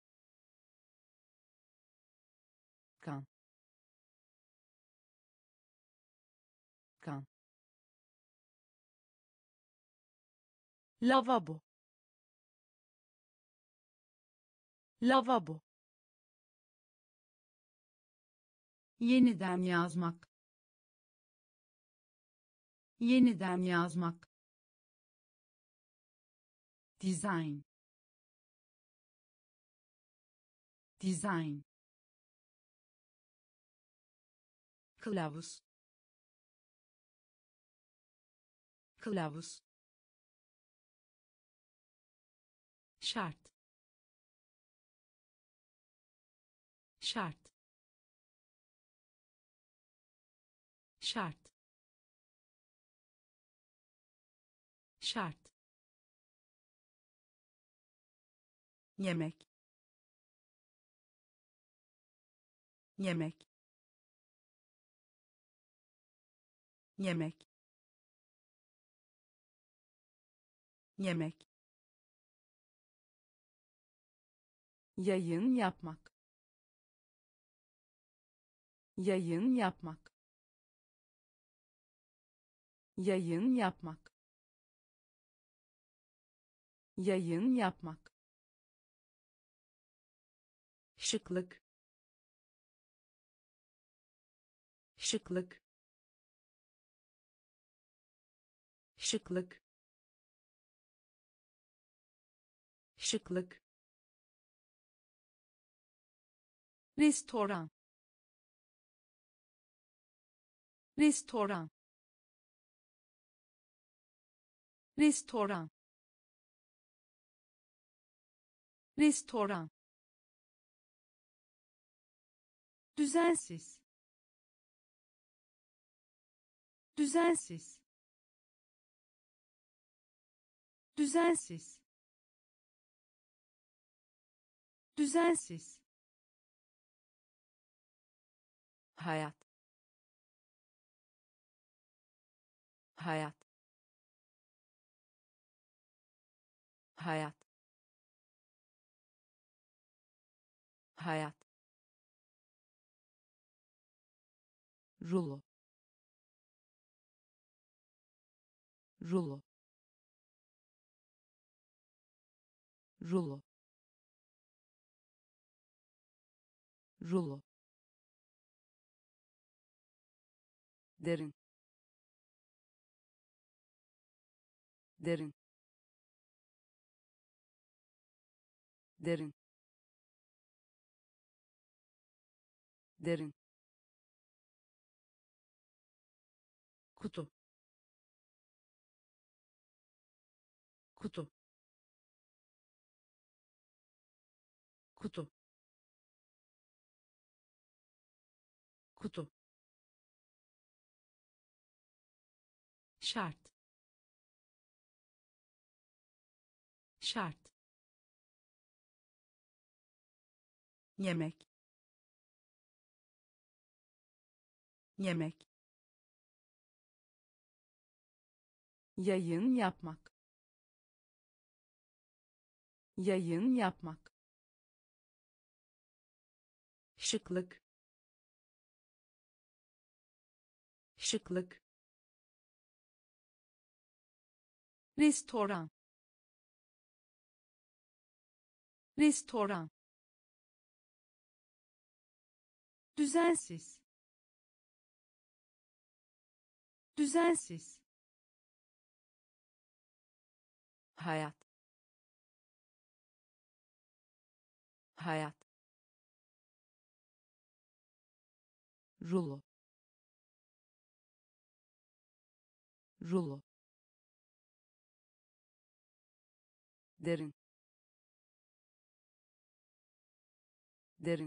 kan, kan, lavabo, lavabo, yeniden yazmak, yeniden yazmak, design, design, kılavuz, kılavuz, şart, şart, şart, şart, yemek, yemek, yemek, yemek, yayın yapmak, yayın yapmak, yayın yapmak, yayın yapmak, şıklık, şıklık, şıklık, şıklık, restoran, restoran, restoran, restoran, düzensiz, düzensiz, düzensiz, düzensiz, hayat, hayat, hayat, hayat, rulo, rulo, rulo, rulo, derin, derin, derin, derin, kutu, kutu, kutu, kutu, şart, şart, yemek, yemek, yayın yapmak, yayın yapmak, şıklık, şıklık, restoran, restoran, düzensiz, düzensiz, hayat, hayat, rulo, rulo, derin, derin,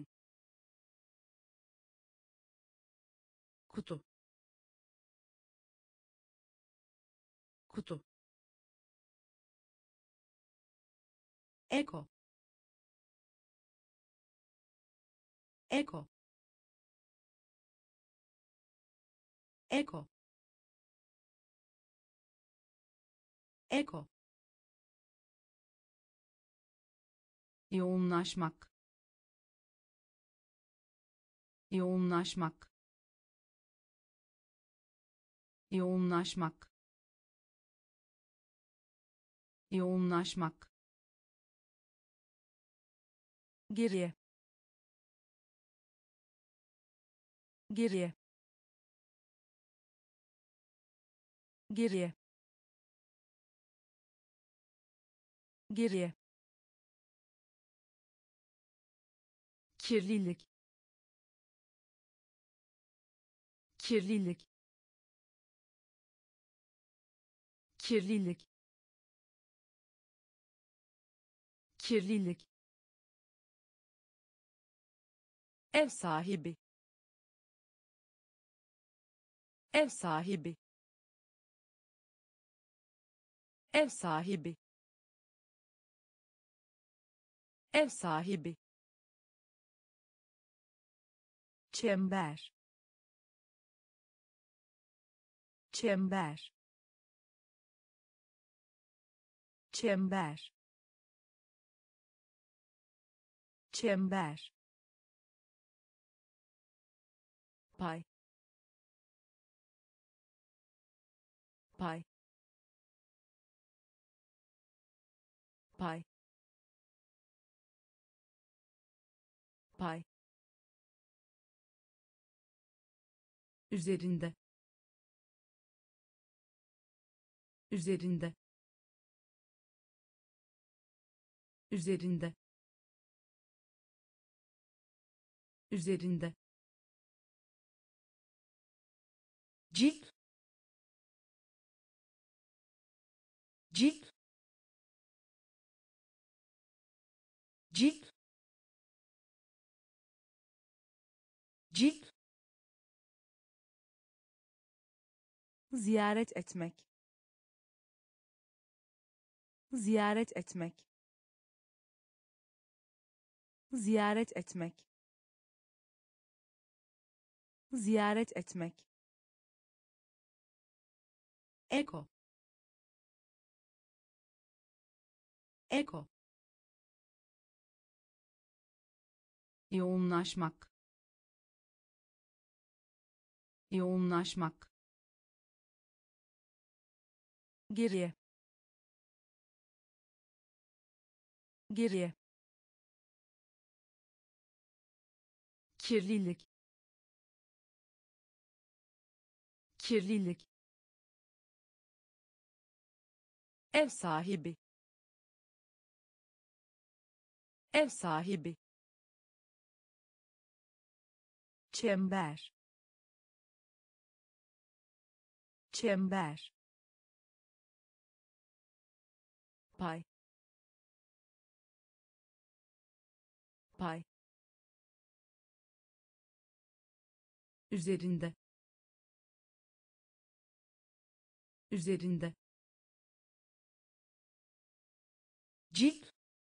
kutu, kutu, eko eko eko eko yoğunlaşmak yoğunlaşmak yoğunlaşmak yoğunlaşmak geriye geriye geriye geriye kirlilik kirlilik kirlilik kirlilik ev sahibi ev sahibi ev sahibi ev sahibi çember çember çember çember pay pay pay pay üzerinde üzerinde üzerinde üzerinde cilt cilt cilt cilt ziyaret etmek ziyaret etmek ziyaret etmek ziyaret etmek eko eko yoğunlaşmak yoğunlaşmak geriye geriye kirlilik kirlilik ev sahibi ev sahibi çember çember pay pay üzerinde üzerinde cilt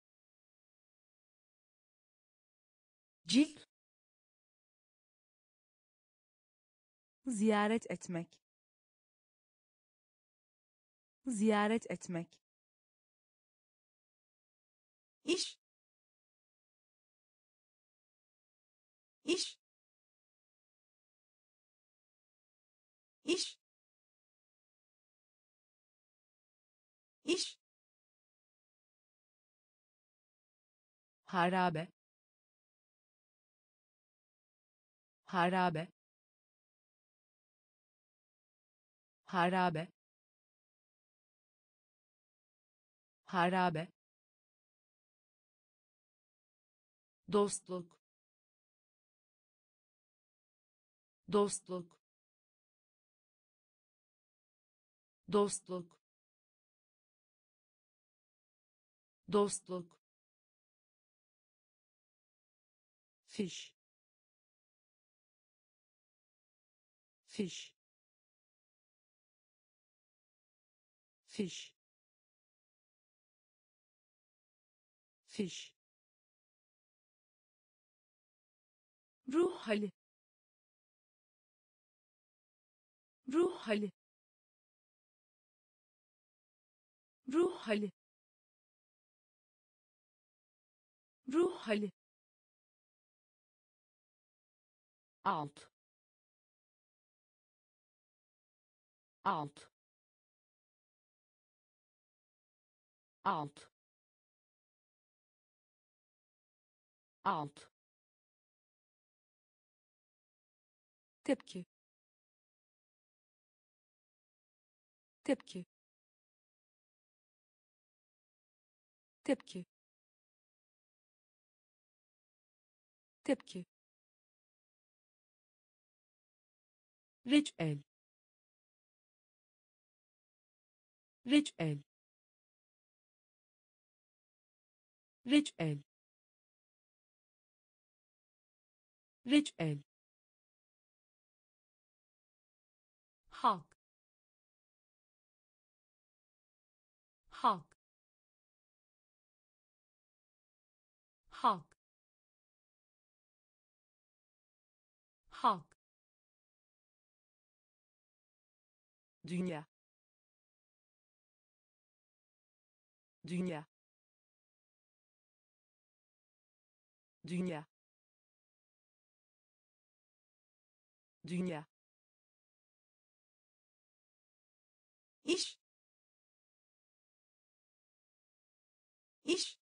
cilt ziyaret etmek ziyaret etmek iş iş iş iş harabe harabe harabe harabe dostluk dostluk dostluk dostluk fiş fiş fiş fiş, ruh hali, ruh hali, ruh hali, ruh hali, alt, alt, alt, alt, tepki, tepki, tepki, tepki, reçel, reçel, reçel, reçel, halk, halk, halk, halk, dünya, dünya, dünya, dünya, iş, iş,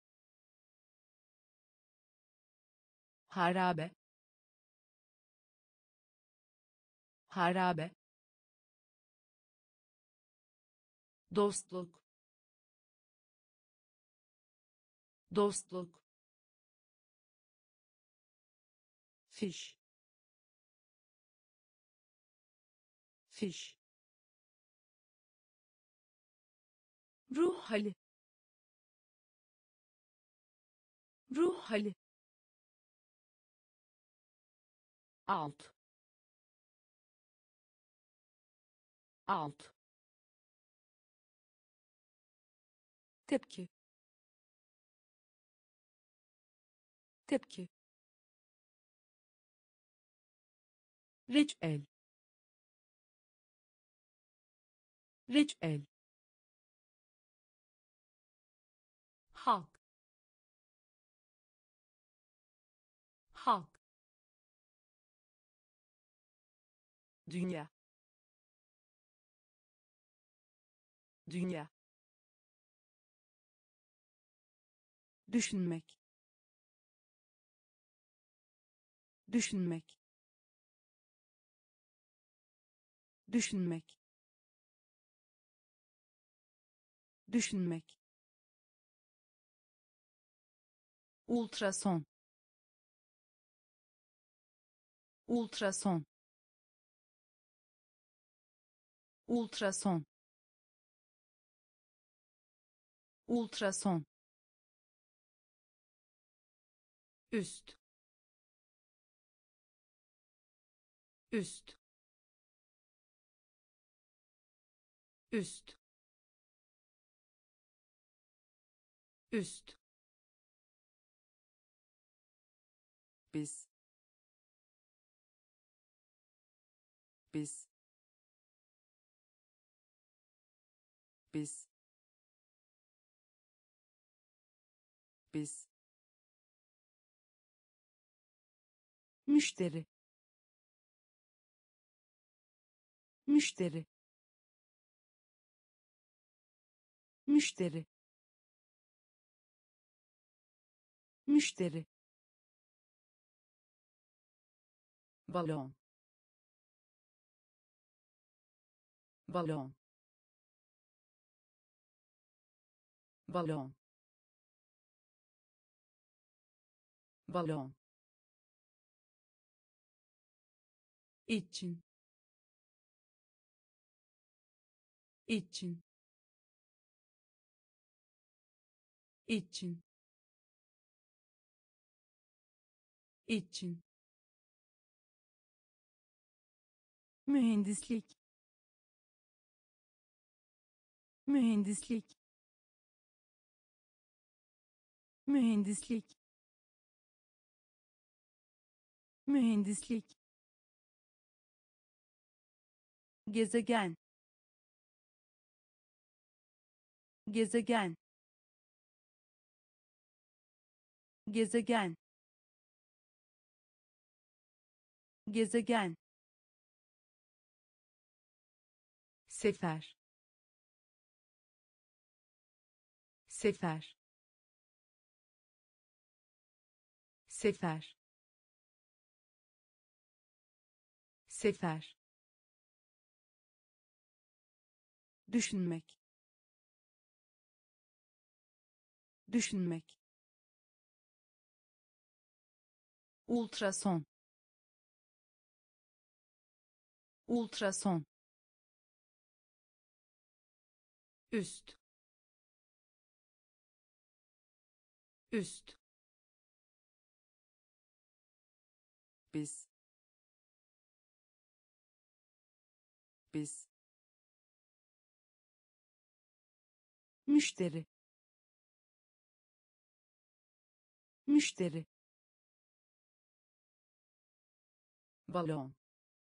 harabe, harabe, dostluk, dostluk, fiş, fiş, ruh hali, ruh hali, alt, alt, tepki, tepki, reçel, reçel, halk, halk, dünya, dünya, düşünmek, düşünmek, düşünmek, düşünmek, ultrason, ultrason, ultrason, ultrason, üst, üst, üst, üst, biz, biz, biz, biz, müşteri, müşteri, müşteri, müşteri, balon, balon, balon, balon, için, için, için, için, mühendislik, mühendislik, mühendislik mühendislik gezegen gezegen gezegen gezegen sefer sefer sefer sefer düşünmek düşünmek ultrason ultrason üst üst biz biz müşteri müşteri balon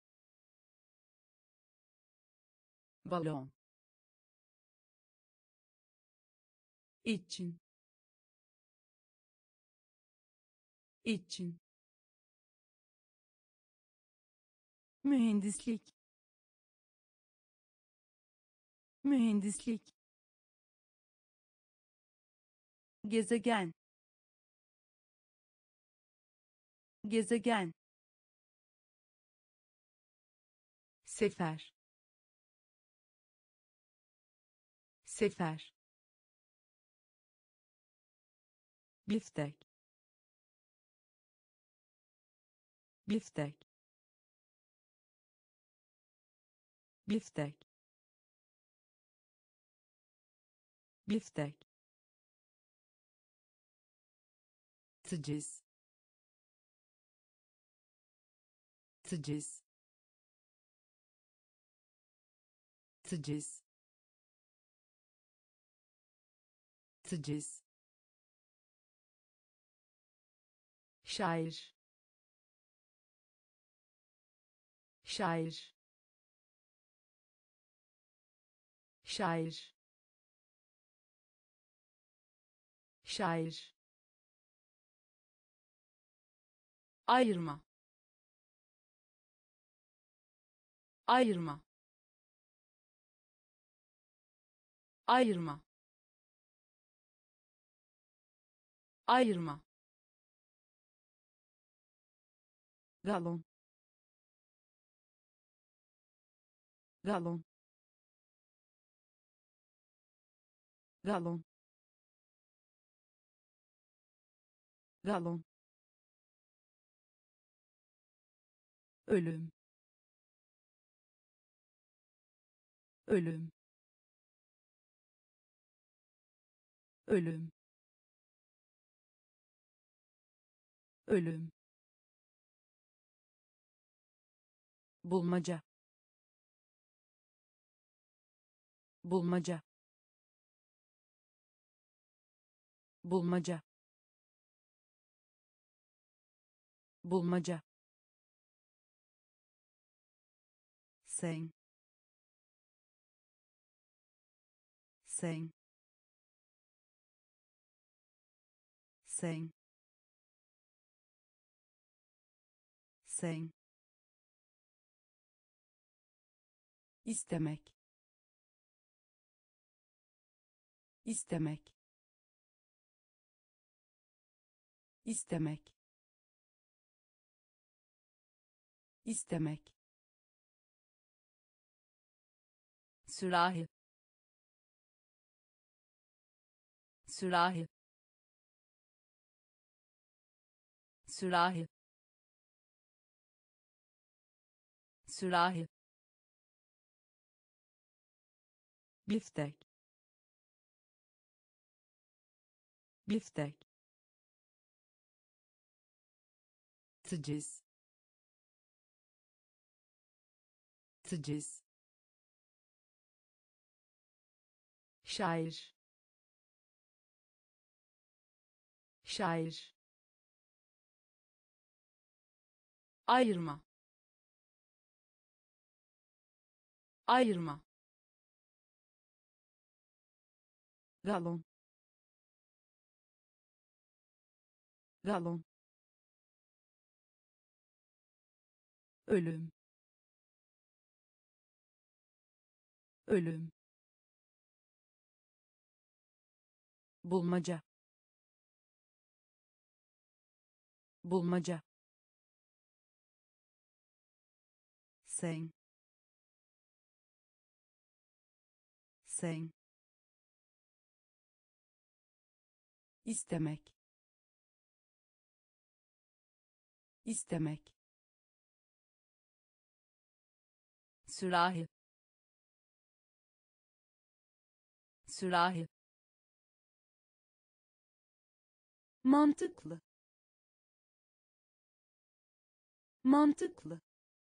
balon için için mühendislik mühendislik gezegen gezegen sefer sefer biftek biftek biftek biftek teciz teciz teciz teciz şair şair şair şair ayırma ayırma ayırma ayırma galon galon galon galon ölüm ölüm ölüm ölüm bulmaca bulmaca bulmaca bulmaca sen sen sen sen istemek istemek istemek istemek sürahi sürahi sürahi sürahi biftek biftek teciz teciz şair şair, ayırma, ayırma, galon, galon, ölüm, ölüm, bulmaca, bulmaca, sen, sen, istemek, istemek, sürahi, sürahi, mantıklı, mantıklı,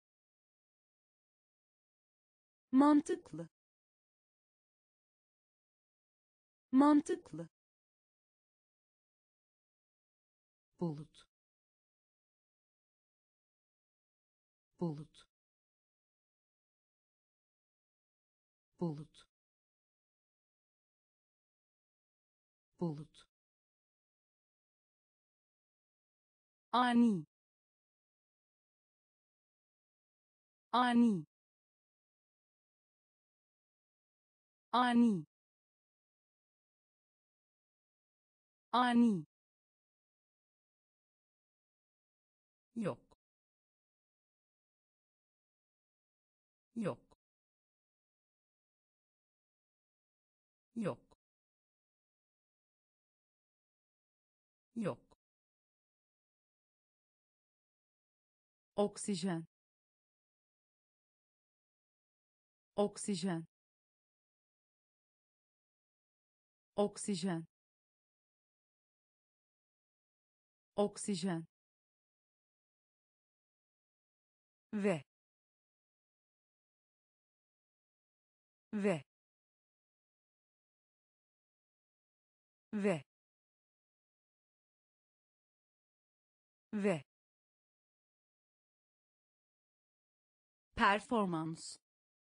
mantıklı, mantıklı, bulut, bulut, bulut, bulut, ani, ani, ani, ani, yok, yok, yok, yok, oksijen, oksijen, oksijen, oksijen, ve, ve, ve, ve, performans,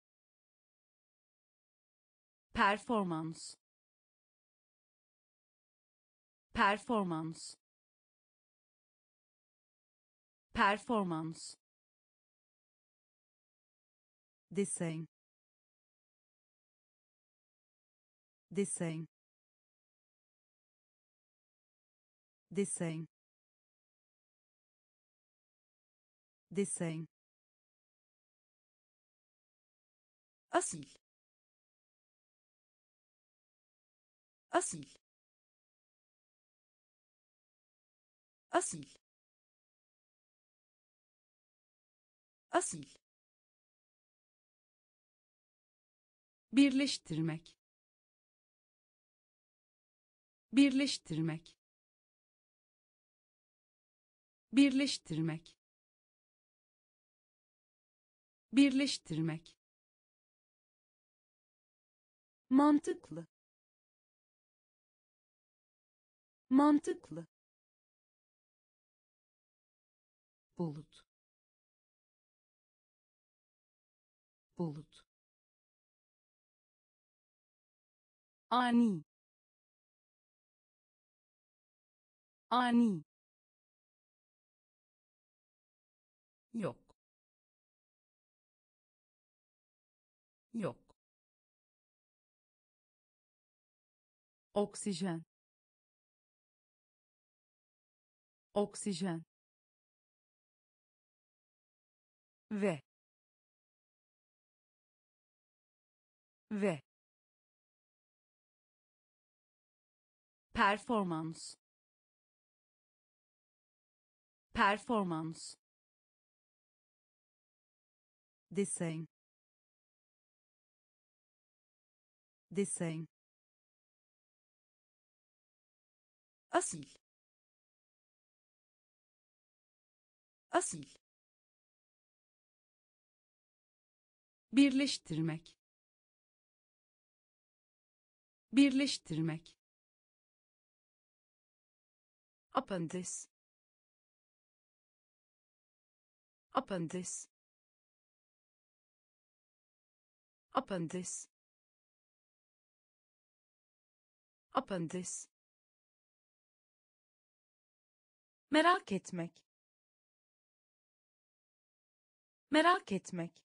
performans, performans, performans, desen, desen, desen, desen, asil, asil, asil, asil, birleştirmek, birleştirmek, birleştirmek, birleştirmek, mantıklı, mantıklı, bulut, bulut, ani, ani, yok, yok, oksijen, oksijen, ve, ve, performans, performans, desen, desen, asil, asil, birleştirmek, birleştirmek, Apandis. Apandis. Apandis. Apandis. Merak etmek. Merak etmek.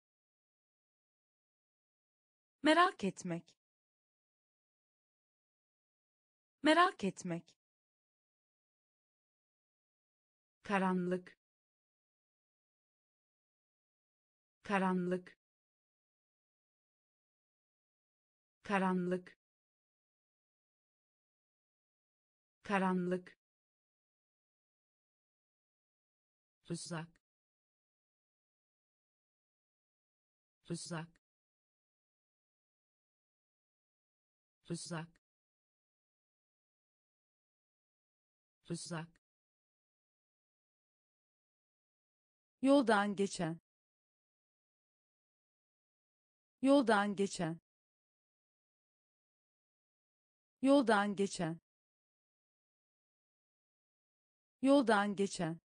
Merak etmek. Merak etmek. Karanlık. Karanlık. Karanlık. Karanlık. Tuzak. Tuzak. Tuzak. Tuzak. Yoldan geçen. Yoldan geçen. Yoldan geçen. Yoldan geçen.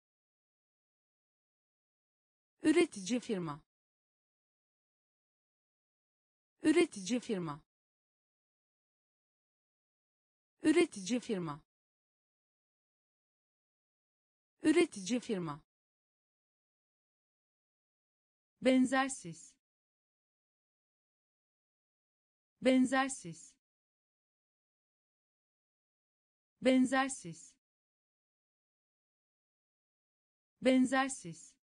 Üretici firma. Üretici firma. Üretici firma. Üretici firma. Benzersiz. Benzersiz. Benzersiz. Benzersiz.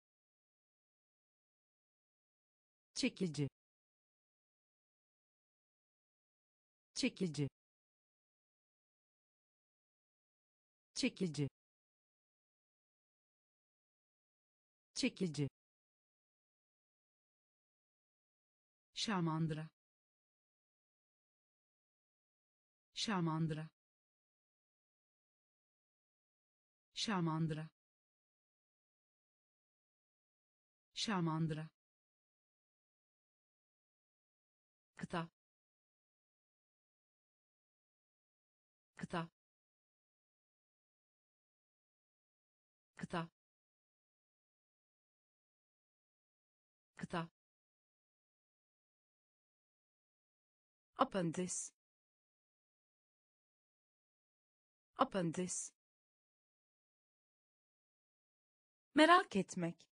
Çekici. Çekici. Çekici. Çekici. Şamandıra. Şamandıra. Şamandıra. Şamandıra. Kıta. Kıta. Kıta. Kıta. Apandis. Apandis. Merak etmek.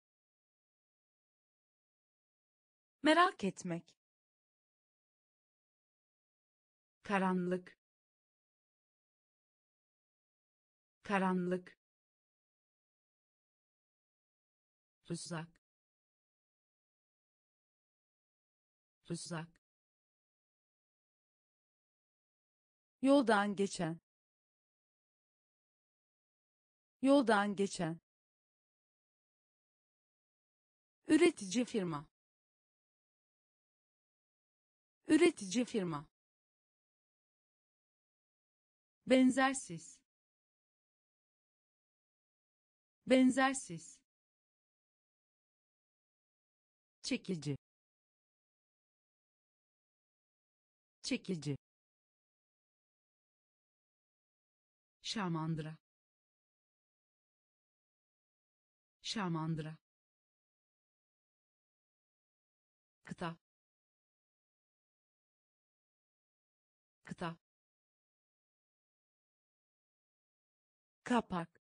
Merak etmek. Karanlık. Karanlık. Tuzak. Tuzak. Yoldan geçen. Yoldan geçen. Üretici firma. Üretici firma. Benzersiz. Benzersiz. Çekici. Çekici. Şamandıra. Şamandıra. Kıta. Kıta. Kapak.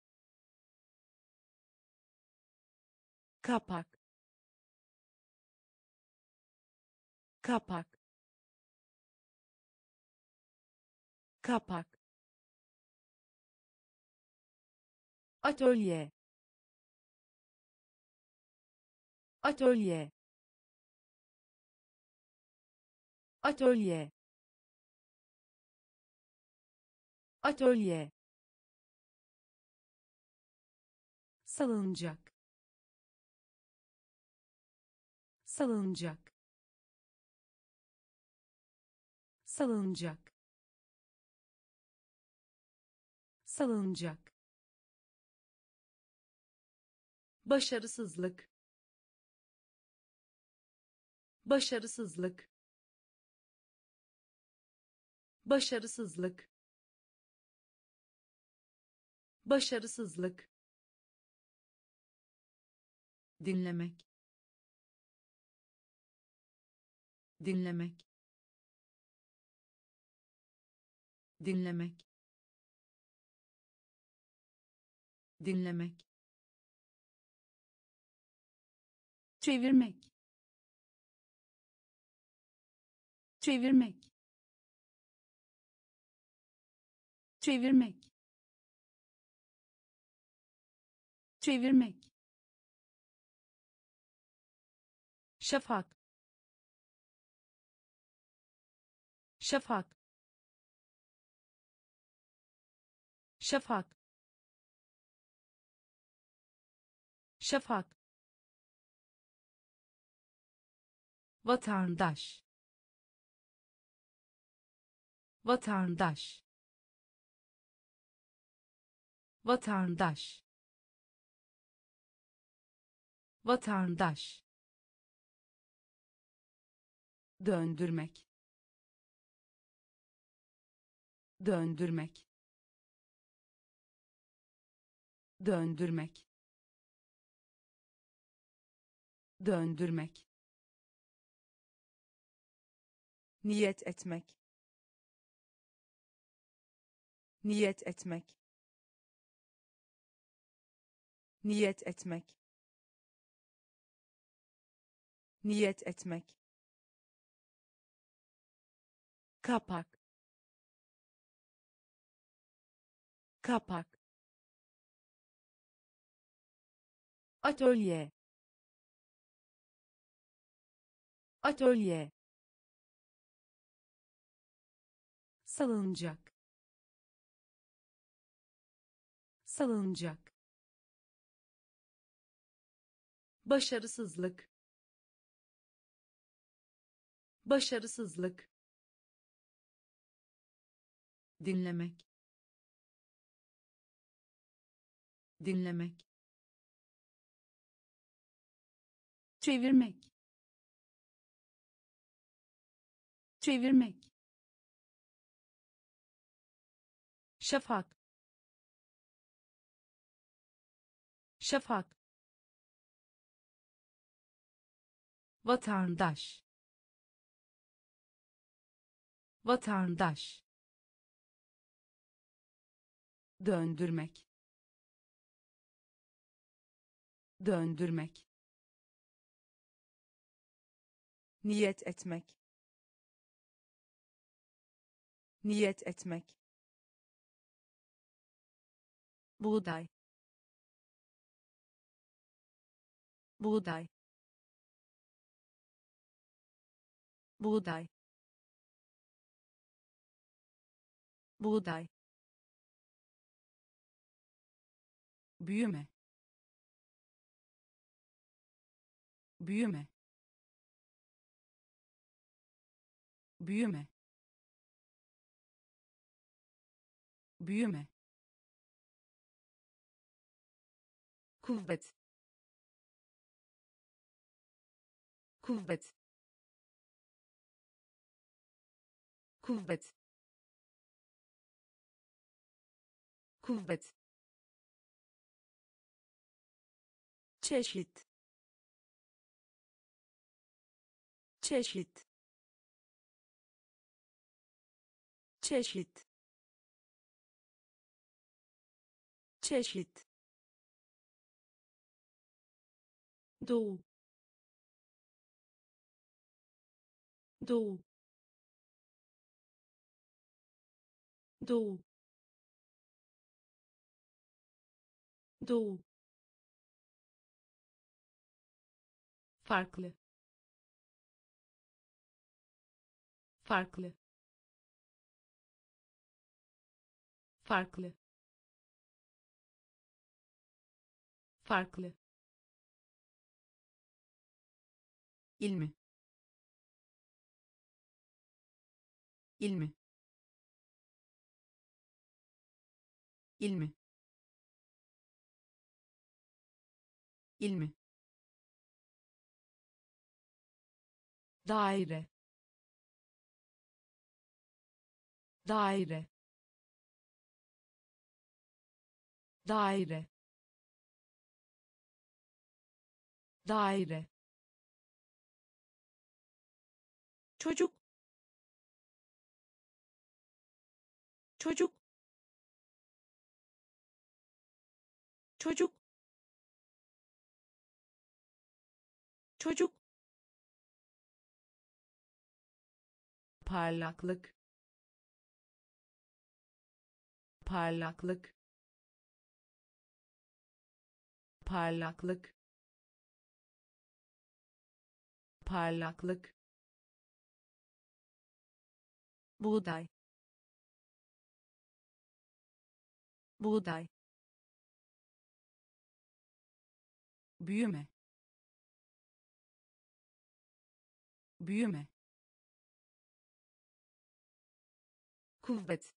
Kapak. Kapak. Kapak. Atölye. Atölye. Atölye. Atölye. Salıncak. Salıncak. Salıncak. Salıncak. Başarısızlık. Başarısızlık. Başarısızlık. başarısızlık, dinlemek, dinlemek, dinlemek, dinlemek, çevirmek, çevirmek, çevirmek, çevirmek, şafak, şafak, şafak, şafak, vatandaş, vatandaş, vatandaş, vatandaş, döndürmek, döndürmek, döndürmek, döndürmek, niyet etmek, niyet etmek, niyet etmek, niyet etmek, kapak, kapak, atölye, atölye, salıncak, salıncak, başarısızlık, başarısızlık, dinlemek, dinlemek, çevirmek, çevirmek, şafak, şafak, vatandaş, vatandaş, döndürmek, döndürmek, niyet etmek, niyet etmek, buğday, buğday, buğday, buğday, büyüme, büyüme, büyüme, büyüme, kuvvet, kuvvet, kuvvet, kuvvet, çeşit, çeşit, çeşit, çeşit, doğu, doğu, doğu, doğu, farklı, farklı, farklı, farklı, ilmi, ilmi, ilmi, ilmi, daire, daire, daire daire çocuk çocuk çocuk çocuk parlaklık parlaklık parlaklık parlaklık buğday buğday büyüme büyüme kuvvet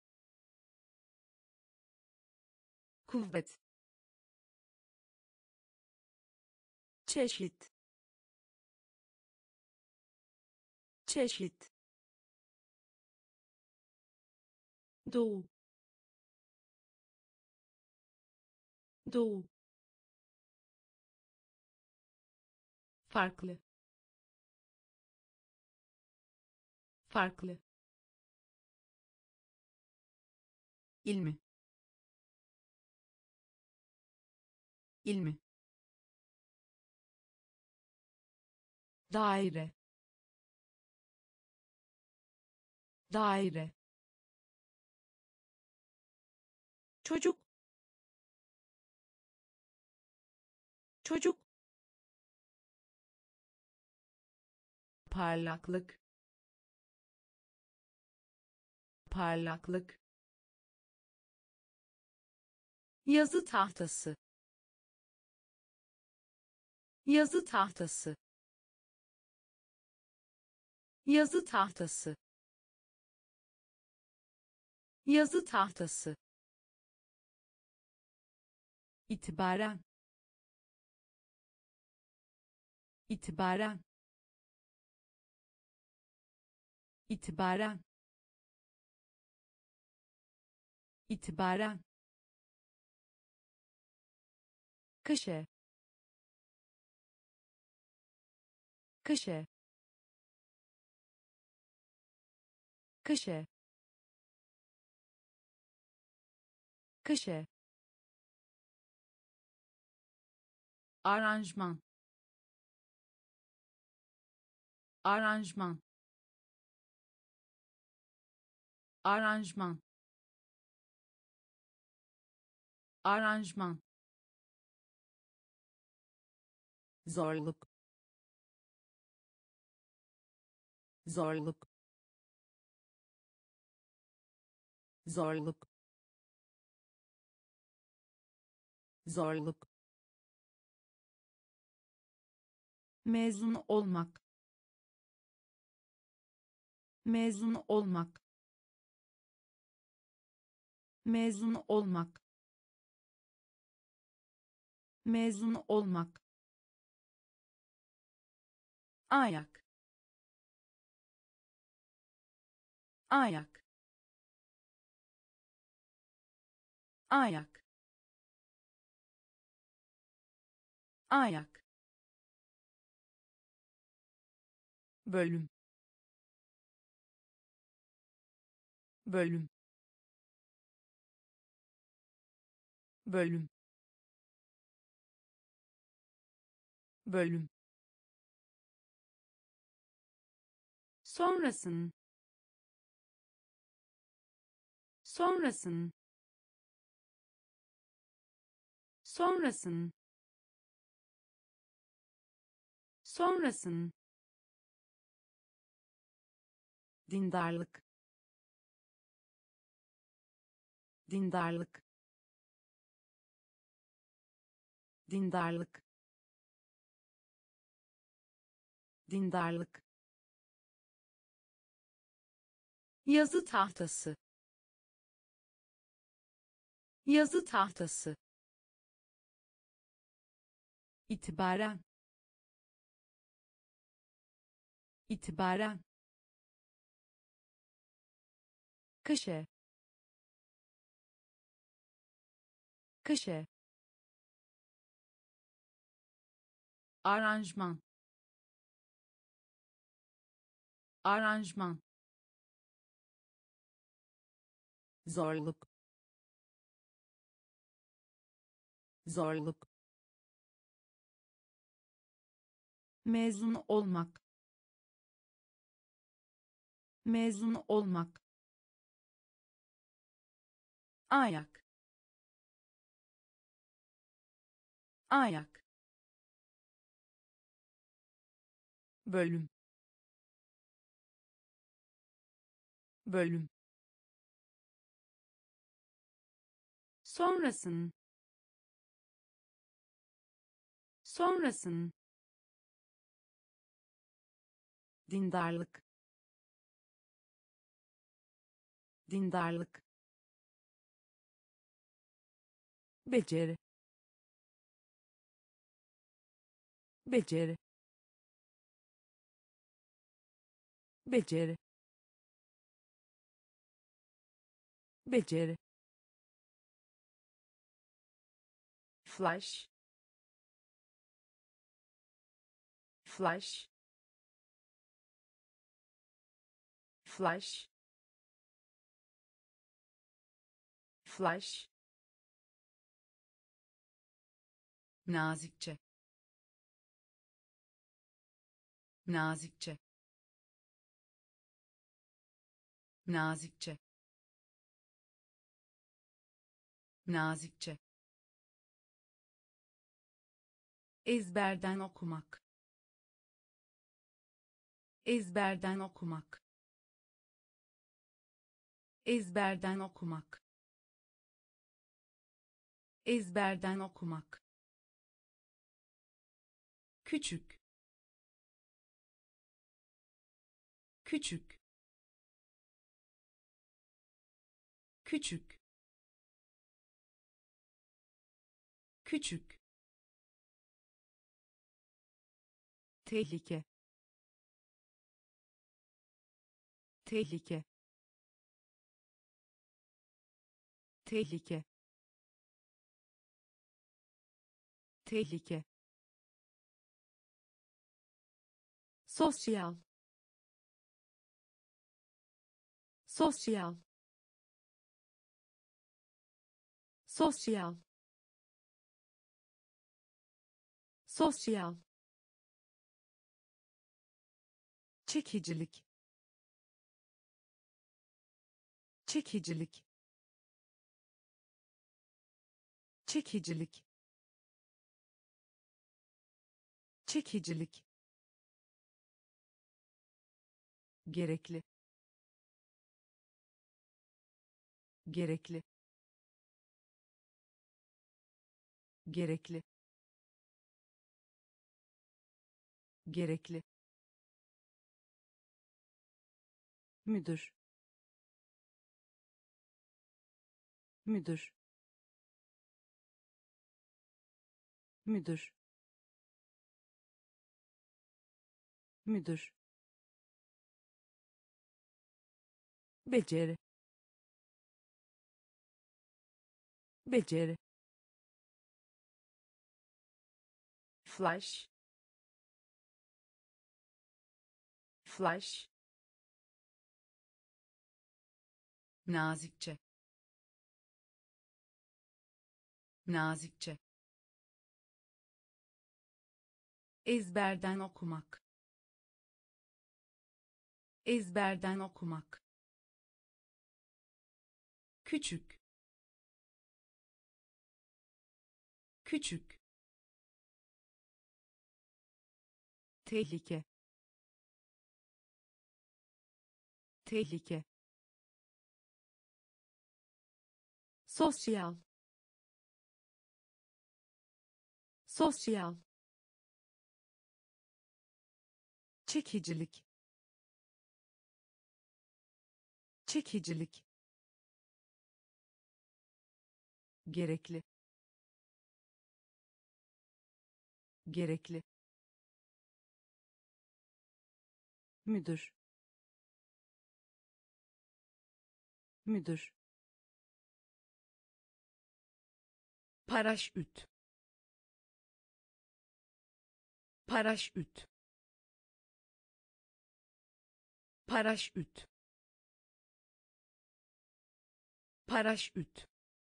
kuvvet çeşit çeşit doğu doğu farklı farklı ilmi ilmi daire daire çocuk çocuk parlaklık parlaklık yazı tahtası yazı tahtası yazı tahtası yazı tahtası itibaren itibaren itibaren itibaren köşe köşe köşe köşe aranjman aranjman aranjman aranjman zorluk zorluk zorluk zorluk mezun olmak mezun olmak mezun olmak mezun olmak ayak ayak ayak ayak bölüm bölüm bölüm bölüm sonrasın sonrasın sonrasın sonrasın dindarlık dindarlık dindarlık dindarlık yazı tahtası yazı tahtası itibaren itibaren köşe kaşe, aranjman, aranjman, zorluk, zorluk, mezun olmak, mezun olmak, ayak, ayak, bölüm, bölüm, sonrasın, sonrasın, dindarlık, dindarlık, beceri, beceri, beceri, beceri, flash, flash, flash, flash, nazikçe, nazikçe, nazikçe, nazikçe, ezberden okumak, ezberden okumak, ezberden okumak, ezberden okumak, küçük, küçük, küçük, küçük, tehlike, tehlike, tehlike, tehlike, sosyal, sosyal, sosyal, sosyal, çekicilik, çekicilik, çekicilik, çekicilik, gerekli, gerekli, gerekli, gerekli, müdür, müdür, müdür, müdür, beceri, beceri, flash, flash, nazikçe, nazikçe, ezberden okumak, ezberden okumak, küçük, küçük, tehlike, tehlike, sosyal, sosyal, çekicilik, çekicilik, gerekli, gerekli, müdür, müdür, Paraşüt. Paraşüt. Paraşüt. Paraşüt.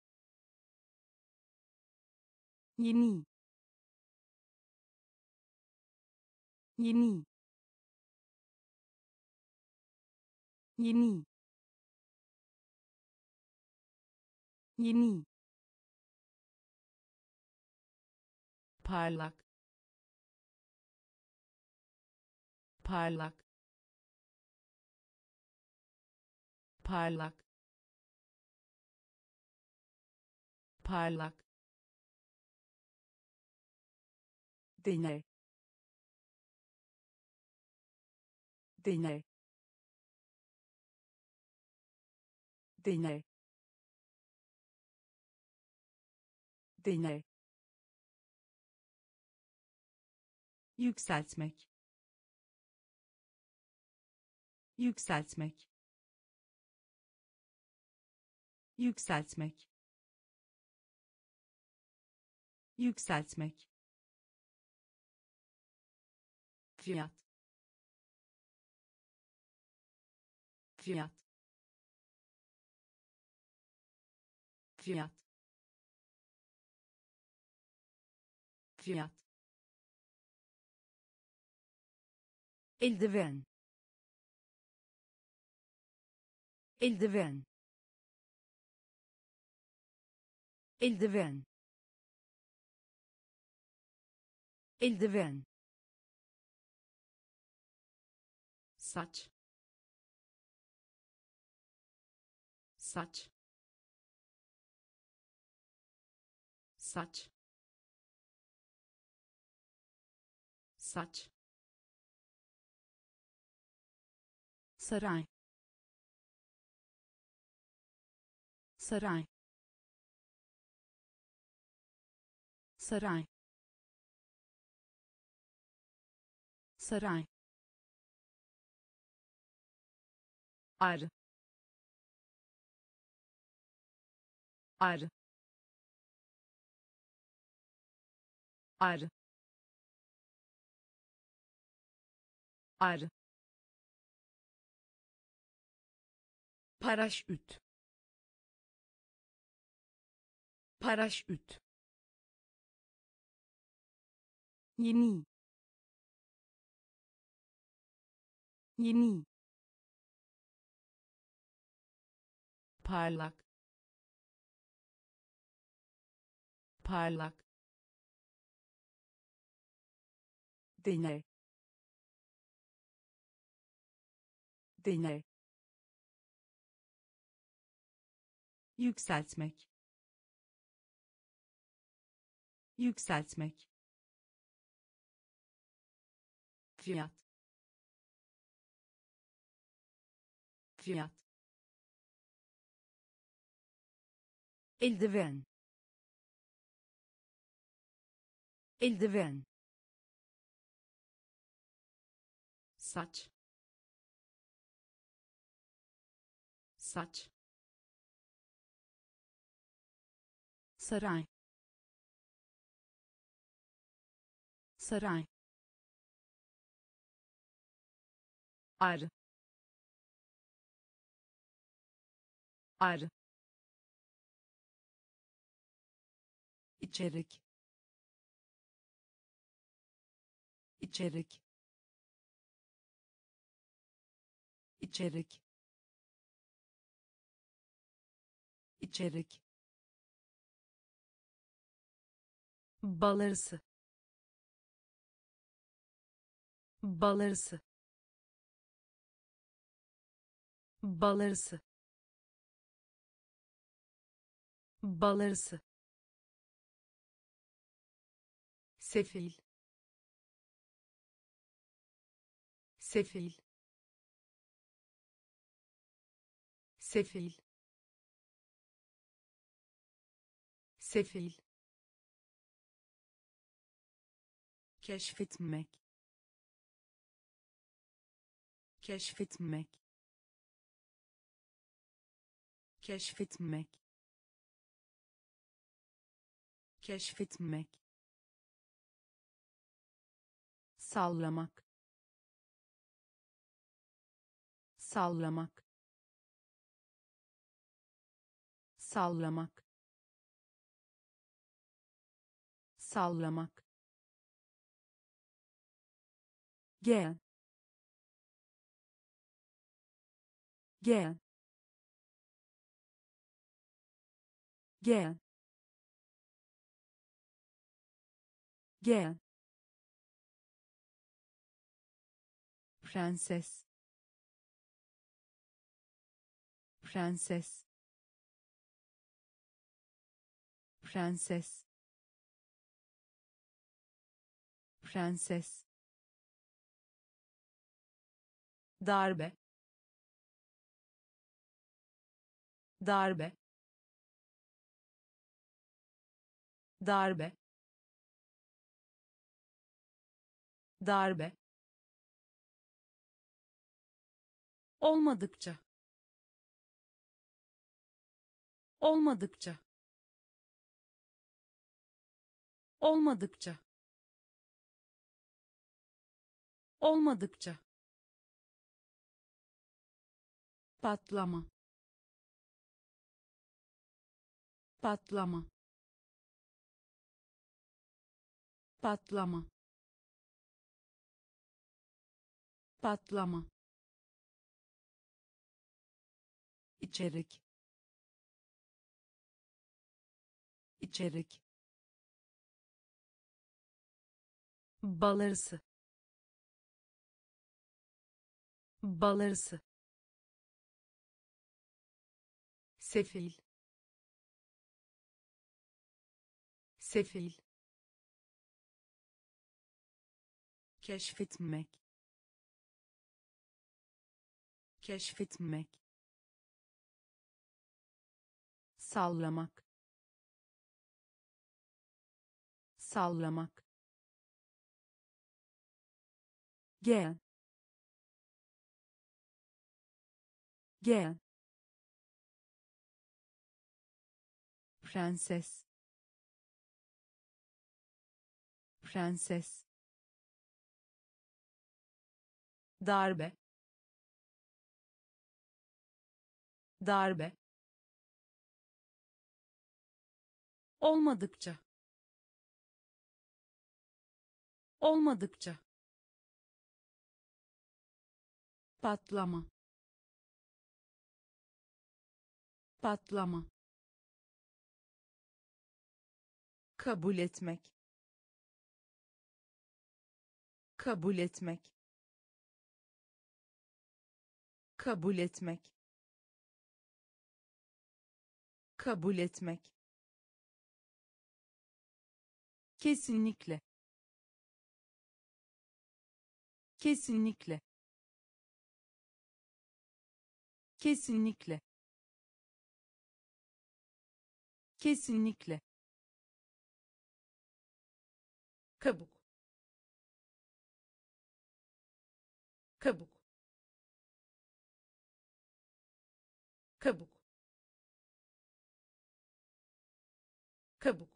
Yeni. Yeni. Yeni. Yeni. Parlak. Parlak. Parlak. Parlak. Dene. Dene. Dene. Dene. Yükseltmek. Yükseltmek. Yükseltmek. Yükseltmek. Fiyat. Fiyat. Fiyat. Fiyat. Eldiven. Eldiven. Eldiven. Eldiven. Saç. Saç. Saç. Saç. Saray. Saray. Saray. Saray. Ar. Ar. Ar. Ar. Paraşüt. Paraşüt. Yeni. Yeni. Parlak. Parlak. Dene. Dene. Yükseltmek. Yükseltmek. Fiyat. Fiyat. Eldiven. Eldiven. Saç. Saç. Saray. Saray. Ar. Ar. içerik içerik içerik içerik balarısı balarısı balarısı balarısı Sefil. Sefil. Sefil. Sefil. Keşfetmek. Keşfetmek. Keşfetmek. keşfetmek, sallamak, sallamak, sallamak, sallamak, gel, gel, gel, gel, prenses, prenses, prenses, prenses, darbe, darbe, darbe, darbe, olmadıkça, olmadıkça, olmadıkça, olmadıkça, patlama, patlama, patlama, patlama, içerik, içerik, bal arısı, bal arısı, sefil, sefil, keşfetmek, keşfetmek, sallamak, sallamak, gel, gel, prenses, prenses, darbe, darbe, olmadıkça, olmadıkça, patlama, patlama, kabul etmek, kabul etmek, kabul etmek, kabul etmek, kesinlikle, kesinlikle, kesinlikle, kesinlikle, kabuk, kabuk, kabuk, kabuk,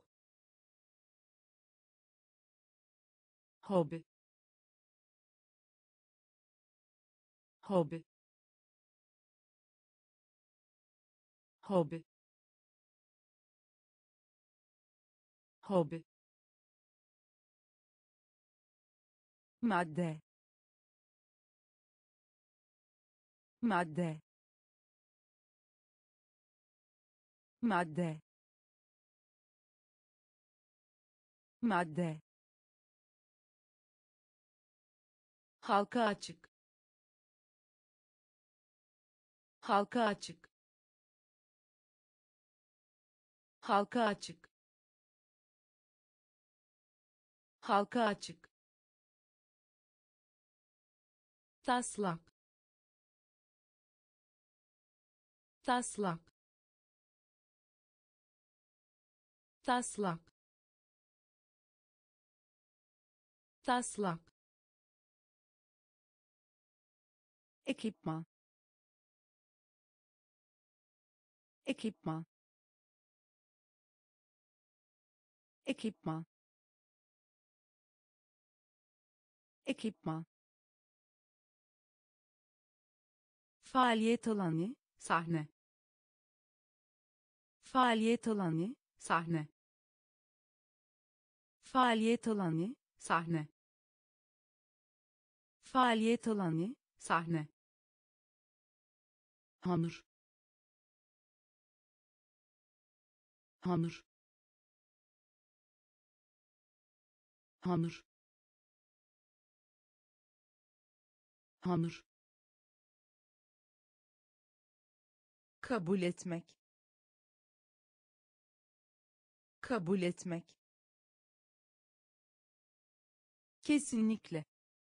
hobi, hobi, hobi, hobi, madde, madde, madde, madde, halka açık, halka açık, halka açık, halka açık, taslak, taslak, taslak, taslak, ekipman, ekipman, ekipman, ekipman, faaliyet alanı, sahne, faaliyet alanı, sahne, faaliyet alanı, sahne, faaliyet alanı, sahne, hamur, hamur, hamur, hamur, kabul etmek, kabul etmek, kesinlikle,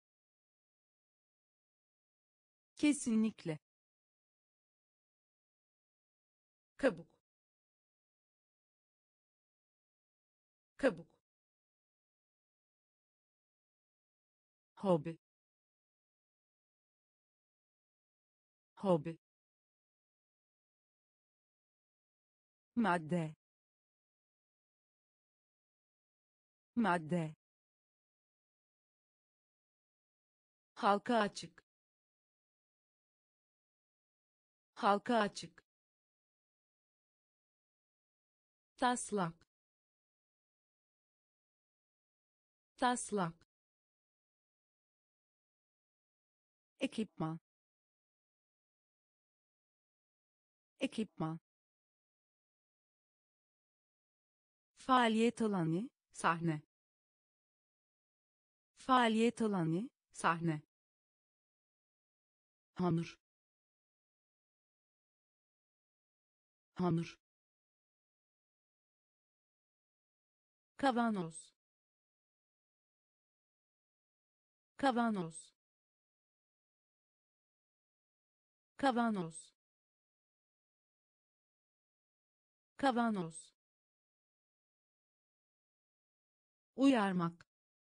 kesinlikle, kabuk, kabuk, hobi, hobi, madde, madde, halka açık, halka açık, taslak, taslak, ekipman, ekipman, faaliyet alanı, sahne, faaliyet alanı, sahne, hamur, hamur, kavanoz, kavanoz, kavanoz, kavanoz, uyarmak,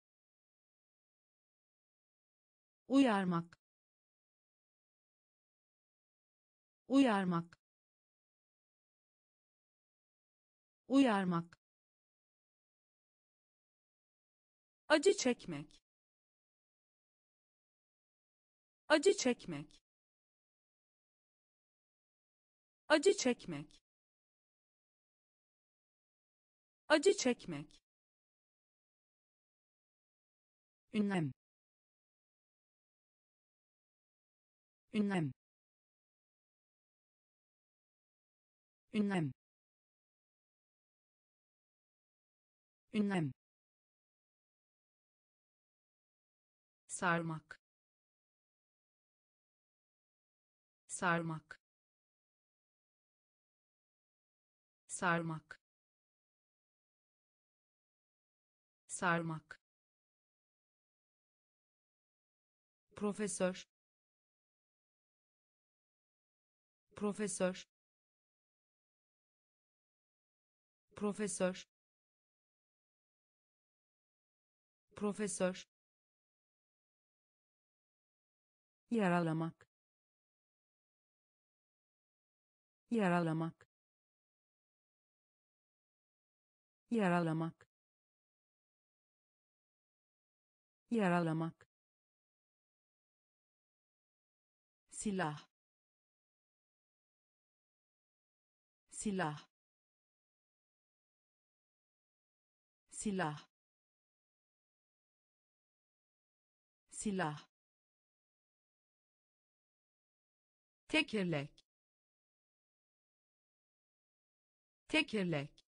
uyarmak, uyarmak, uyarmak, acı çekmek, acı çekmek, acı çekmek, acı çekmek, ünlem, ünlem, ünlem, ünlem, sarmak, sarmak, sarmak, sarmak, profesör, profesör, profesör, profesör, yaralamak, yaralamak, yaralamak, yaralamak, silah, silah, silah, silah, tekerlek, tekerlek,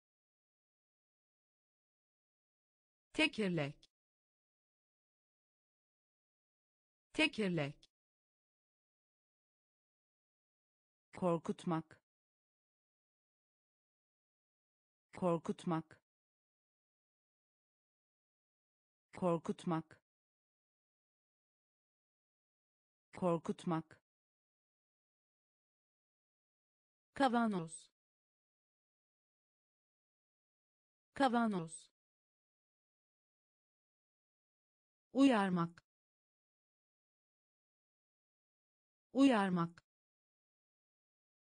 tekerlek, tekerlek, korkutmak, korkutmak, korkutmak, korkutmak, kavanoz, kavanoz, uyarmak, uyarmak,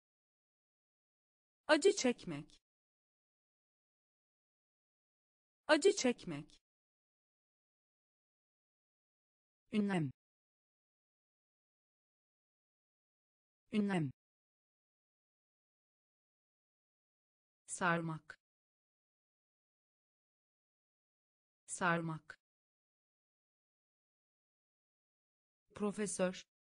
acı çekmek, acı çekmek, ünlem, ünlem, sarmak, sarmak, profesör,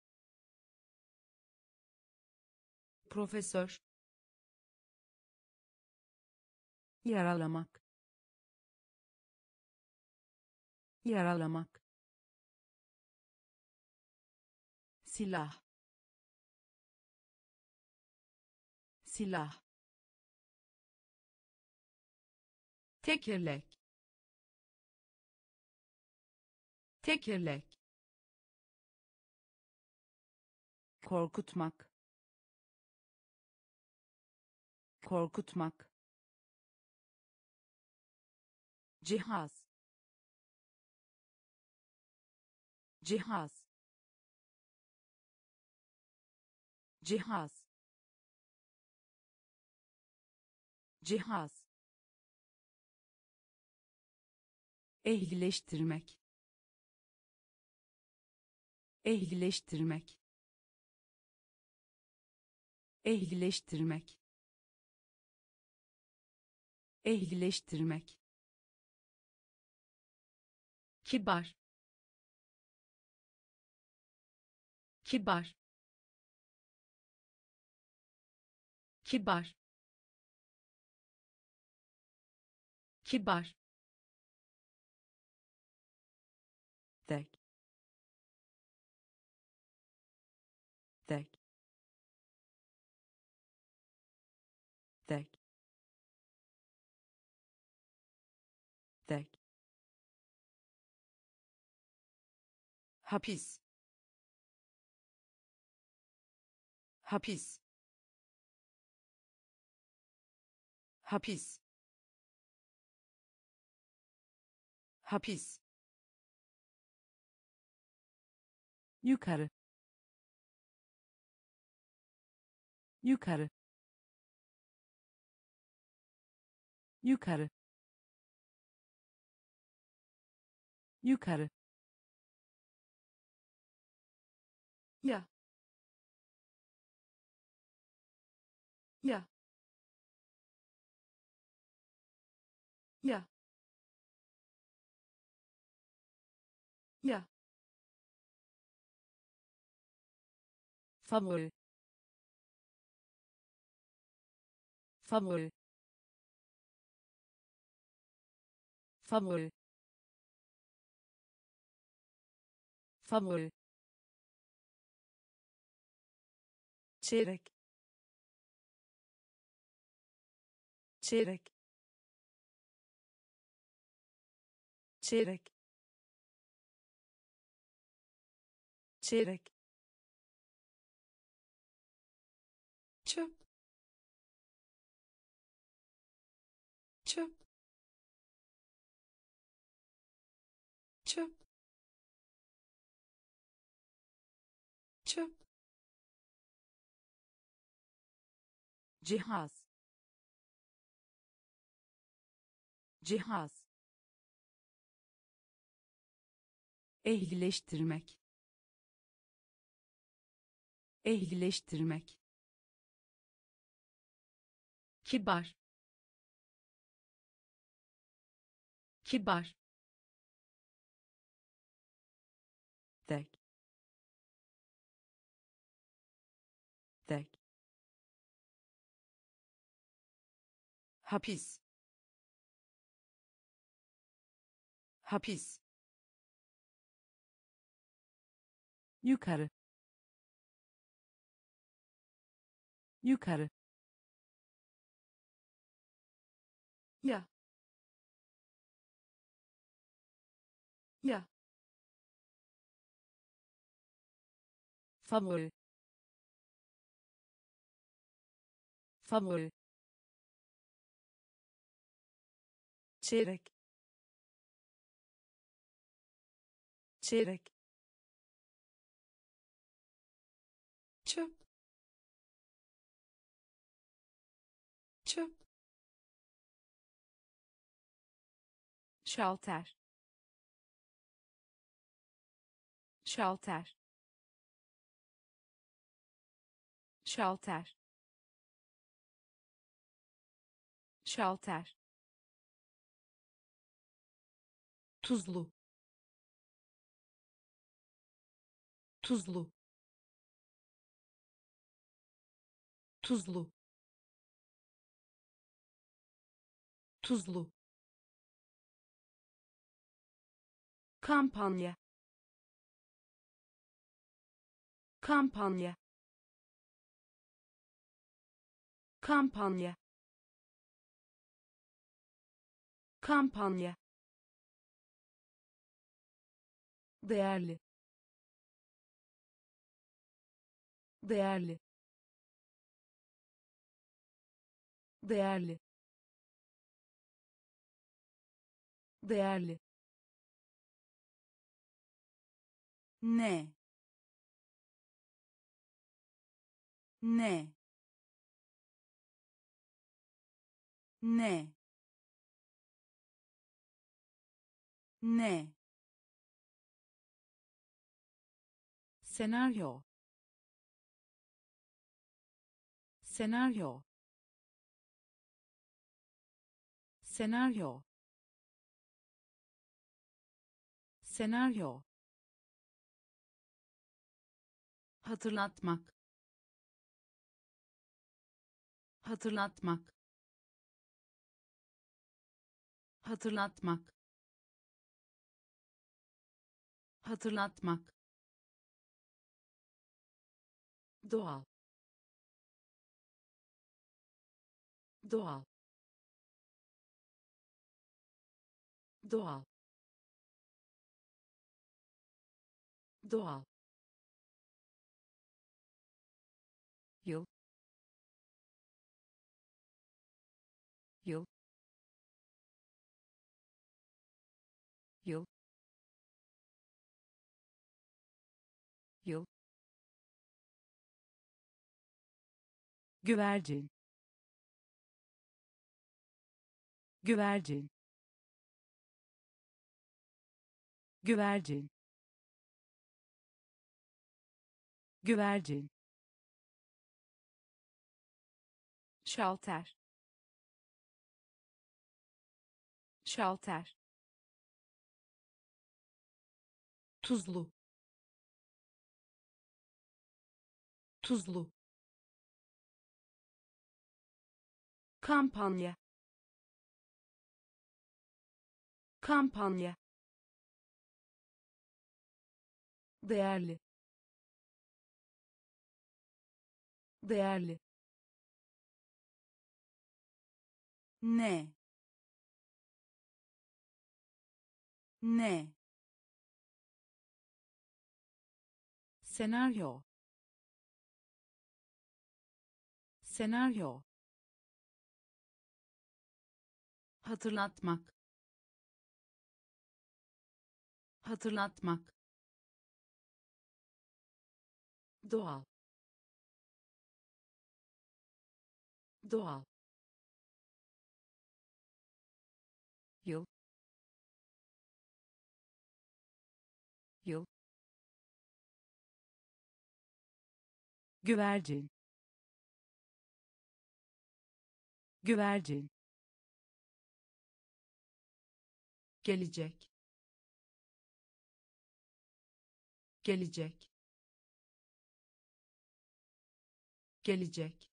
profesör, yaralamak, yaralamak, silah, silah, tekerlek, tekerlek, korkutmak, korkutmak, cihaz, cihaz, cihaz, cihaz, ehlileştirmek, ehlileştirmek, ehlileştirmek, ehlileştirmek, kibar, kibar, kibar, kibar, tek, tek, tek, tek, hapis, hapis, hapis, hapis, yukarı, yukarı, yukarı, yukarı, ya, ya, ya, ya, favori, favori, favori, favori, çeyrek, çeyrek, çeyrek, çeyrek, çöp, çöp, çöp, çöp, cihaz, cihaz, ehlileştirmek, ehlileştirmek, kibar, kibar, tek, tek, hapis, hapis, yukarı, yukarı, ya, ya, favori, favori, çeyrek, çeyrek, çöp, çöp, şalter şalter şalter şalter tuzlu tuzlu tuzlu tuzlu kampanya kampanya kampanya kampanya değerli değerli değerli değerli ne ne ne ne senaryo senaryo senaryo senaryo hatırlatmak hatırlatmak hatırlatmak hatırlatmak doğal doğal doğal doğal yıl yıl yıl yıl güvercin güvercin güvercin güvercin şalter şalter tuzlu tuzlu kampanya kampanya değerli değerli ne ne senaryo senaryo hatırlatmak hatırlatmak doğal doğal yıl yıl güvercin güvercin gelecek gelecek gelecek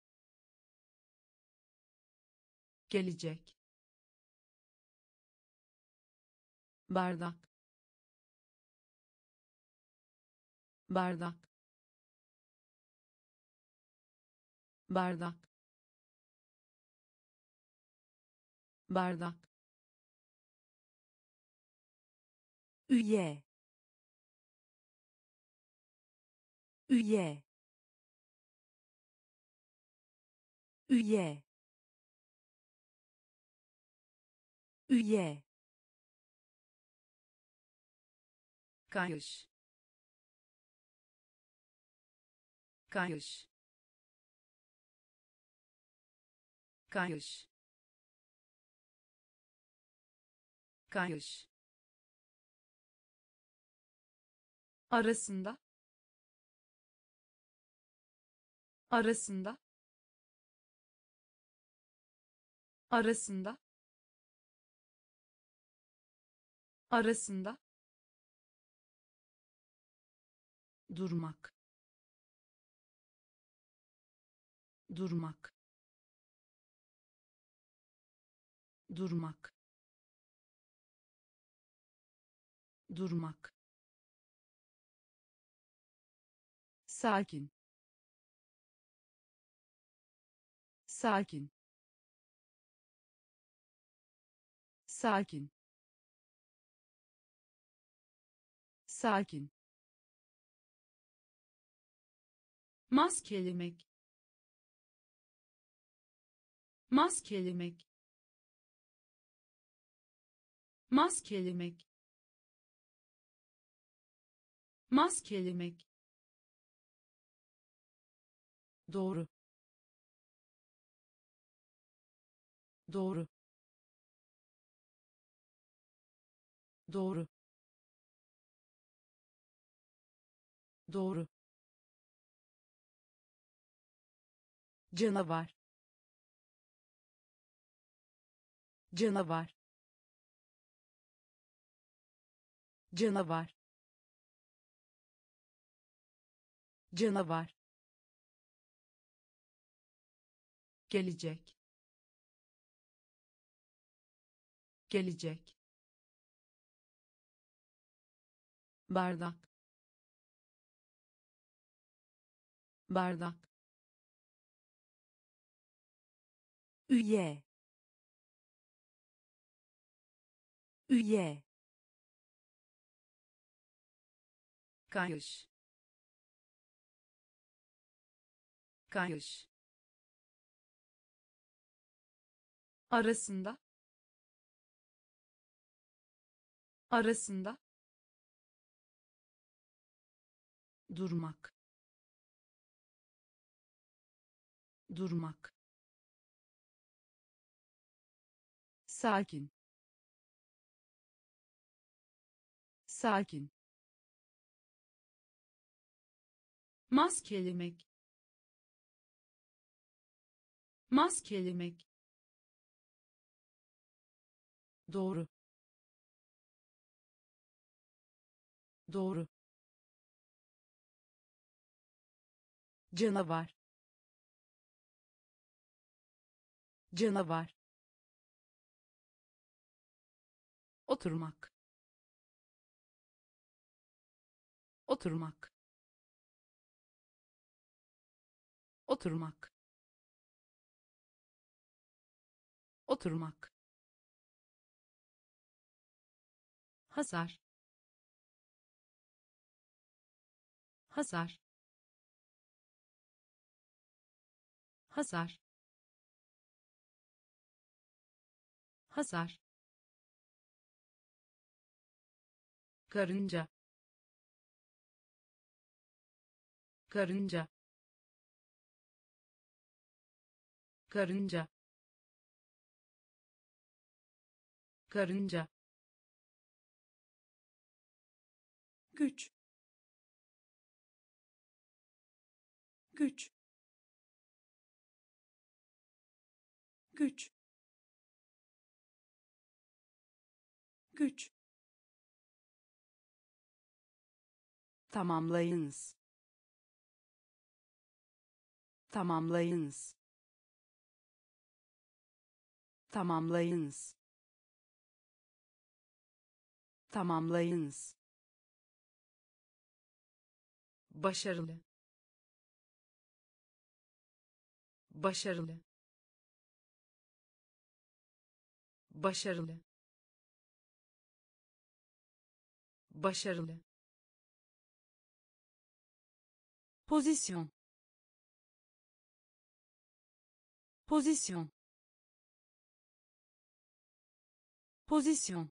gelecek bardak bardak bardak bardak üye üye üye üye kayış kayış kayış kayış, arasında, arasında, arasında, arasında, durmak, durmak, durmak, durmak, sakin, sakin, sakin, sakin, maskelemek, maskelemek, maskelemek, maskelemek, doğru, doğru, doğru, doğru, canavar, canavar, canavar, canavar, gelecek, gelecek, bardak, bardak, üye, üye, kayış, kayış, arasında, arasında, durmak, durmak, sakin, sakin, maskelemek, maskelemek, doğru, doğru, canavar, canavar, oturmak, oturmak, oturmak, oturmak, hasar, hasar, hasar, hasar, karınca, karınca, karınca, karınca, güç, güç, güç, güç, tamamlayınız, tamamlayınız, tamamlayınız, tamamlayınız, başarılı, başarılı, başarılı, başarılı, pozisyon, pozisyon, pozisyon,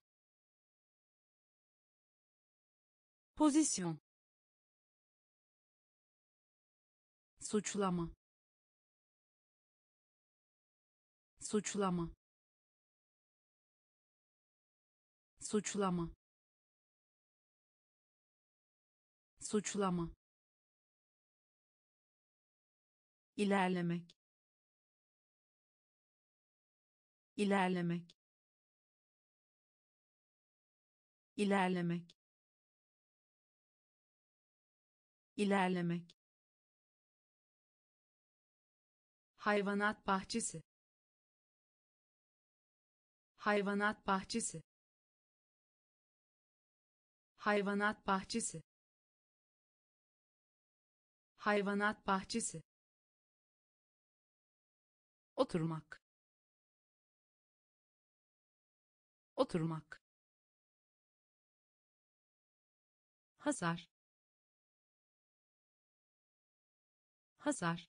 pozisyon, suçlama, suçlama, suçlama, suçlama, ilerlemek, ilerlemek, ilerlemek, ilerlemek, hayvanat bahçesi, hayvanat bahçesi, hayvanat bahçesi, hayvanat bahçesi, oturmak, oturmak, hasar, hasar,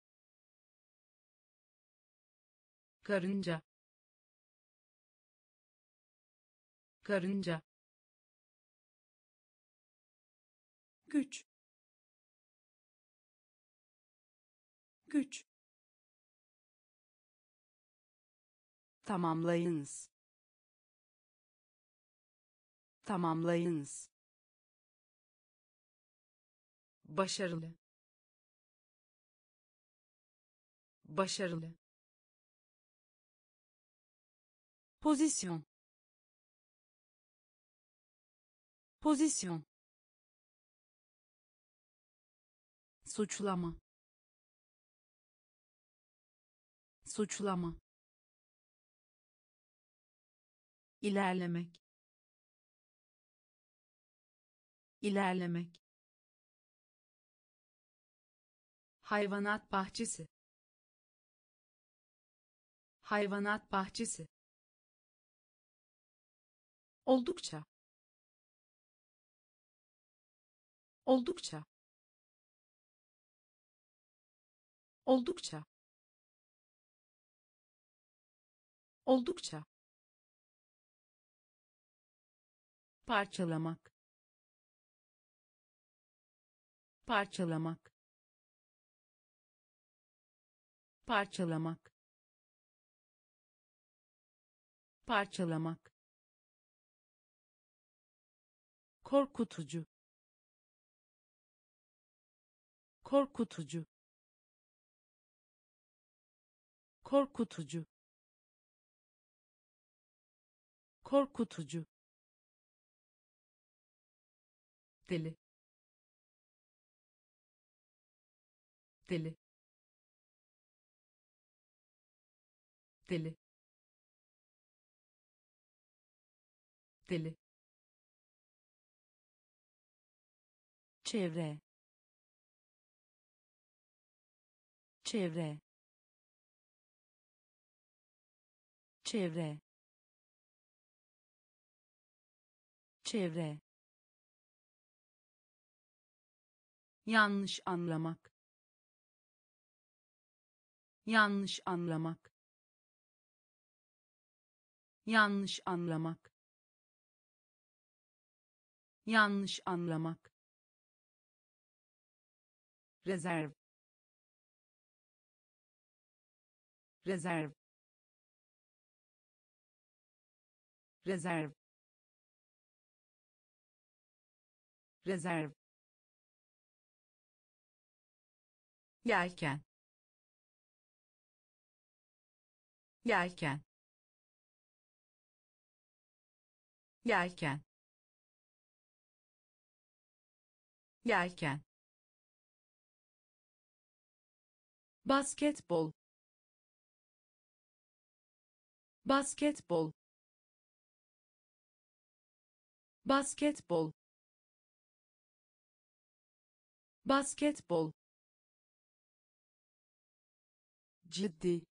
karınca, karınca, güç, güç, tamamlayınız, tamamlayınız, başarılı, başarılı, pozisyon, pozisyon, suçlama, suçlama, ilerlemek, ilerlemek, hayvanat bahçesi, hayvanat bahçesi, oldukça, oldukça, oldukça, oldukça, parçalamak, parçalamak, parçalamak, parçalamak, korkutucu, korkutucu, korkutucu, korkutucu, deli, deli, deli, deli, çevre, çevre, çevre, çevre, yanlış anlamak, yanlış anlamak, yanlış anlamak, yanlış anlamak, rezerv, rezerv, rezerv, rezerv, yelken, yelken, yelken, yelken, basketbol, basketbol, basketbol, basketbol, ciddi,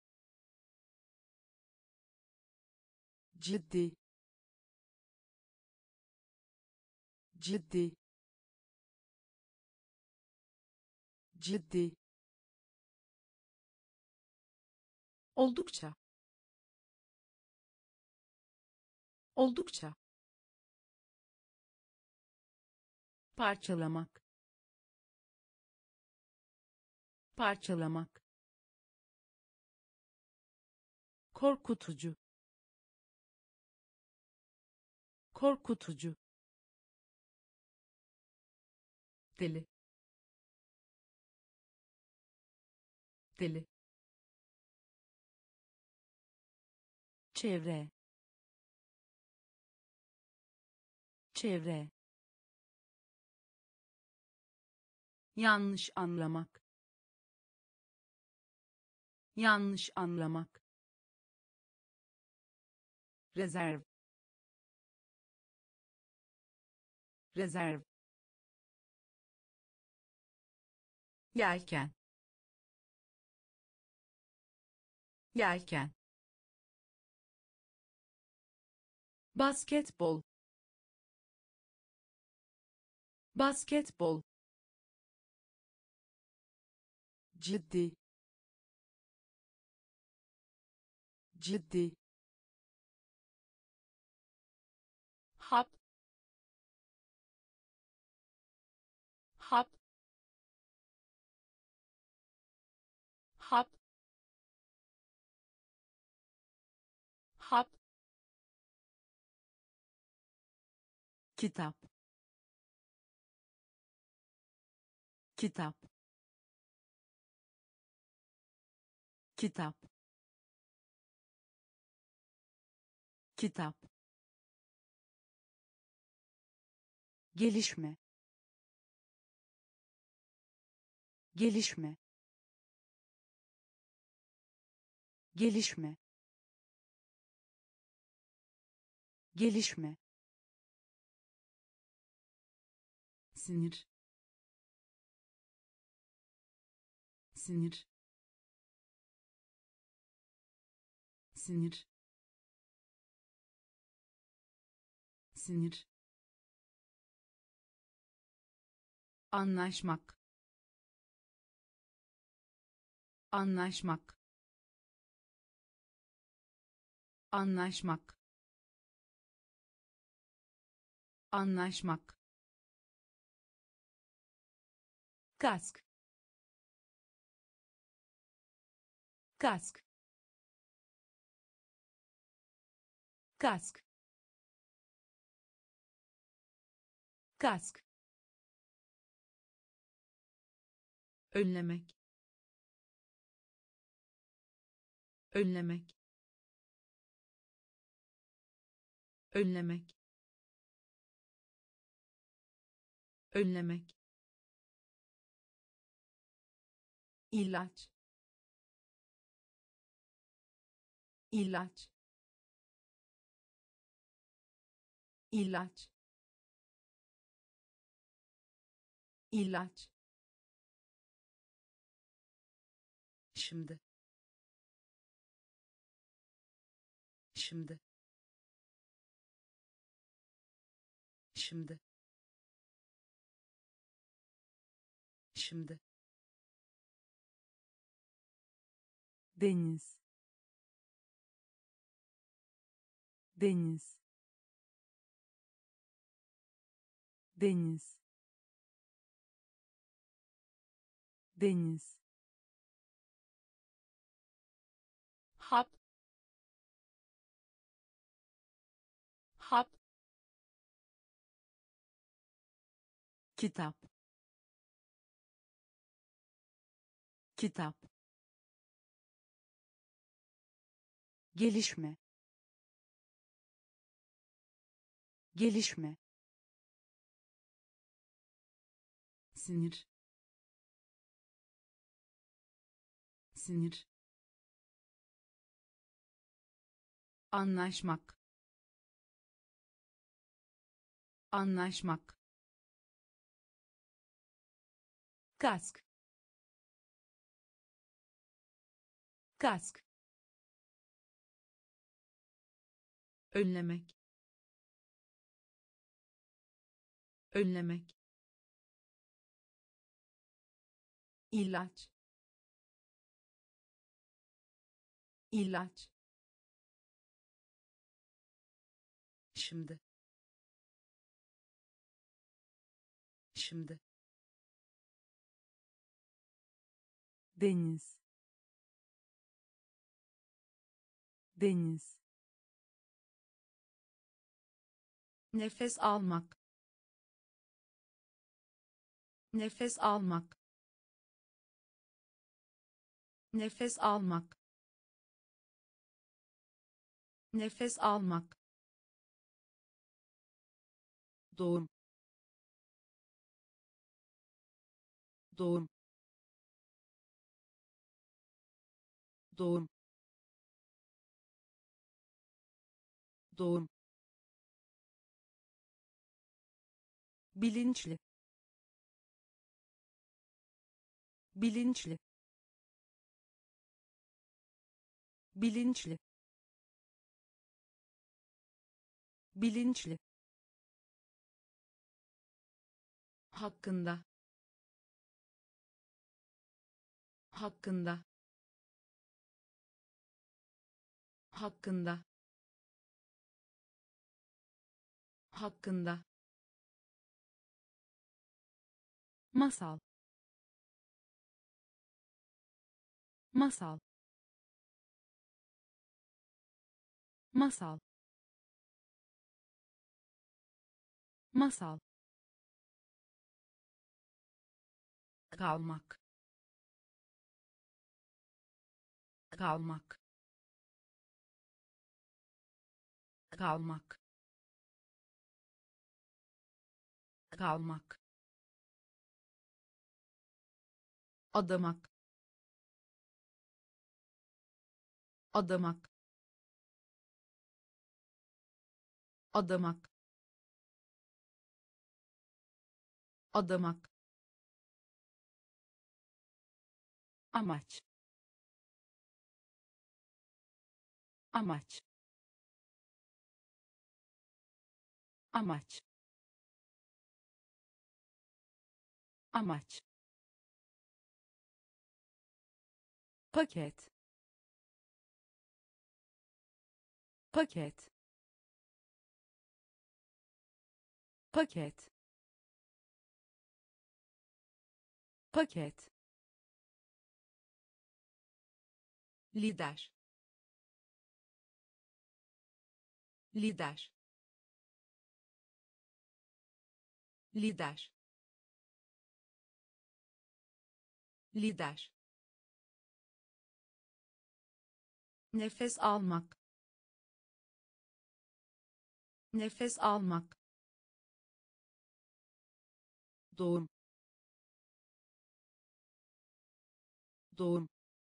ciddi, ciddi, ciddi, oldukça, oldukça, parçalamak, parçalamak, korkutucu, korkutucu, deli, deli, çevre, çevre, yanlış anlamak, yanlış anlamak, rezerv, rezerv, yelken, yelken, basketbol, basketbol, ciddi, ciddi, hap, hap, hap, hap, kitap, kitap, kitap, kitap, gelişme, gelişme, gelişme, gelişme, sinir, sinir, sinir, sinir, anlaşmak, anlaşmak, anlaşmak, anlaşmak, kask, kask, kask, kask, önlemek, önlemek, önlemek, önlemek, ilaç, ilaç, ilaç, ilaç, şimdi, şimdi, şimdi, şimdi, deniz, deniz, deniz, deniz, hap, hap, kitap, kitap, gelişme, gelişme, sinir, sinir, anlaşmak, anlaşmak, kask, kask, önlemek, önlemek, ilaç, ilaç, şimdi, şimdi, deniz, deniz, nefes almak, nefes almak, nefes almak, nefes almak, doğum, doğum, doğum, doğum, bilinçli, bilinçli, bilinçli, bilinçli, hakkında, hakkında, hakkında, hakkında, masal, masal, masal, masal, kalmak, kalmak, kalmak, kalmak, adamak, adamak, adamak, adamak, amaç, amaç, amaç, amaç, paket, paket, paket, paket, lider, lider, lider, lider, nefes almak, nefes almak, doğum, doğum,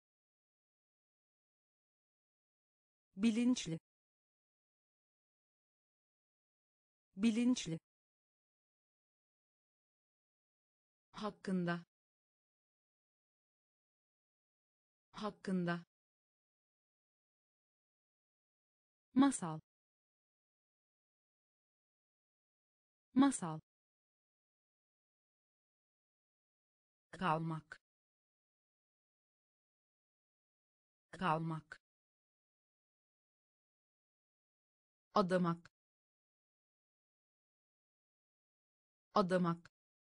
bilinçli, bilinçli, hakkında, hakkında, masal, masal, kalmak, kalmak, adamak, adamak,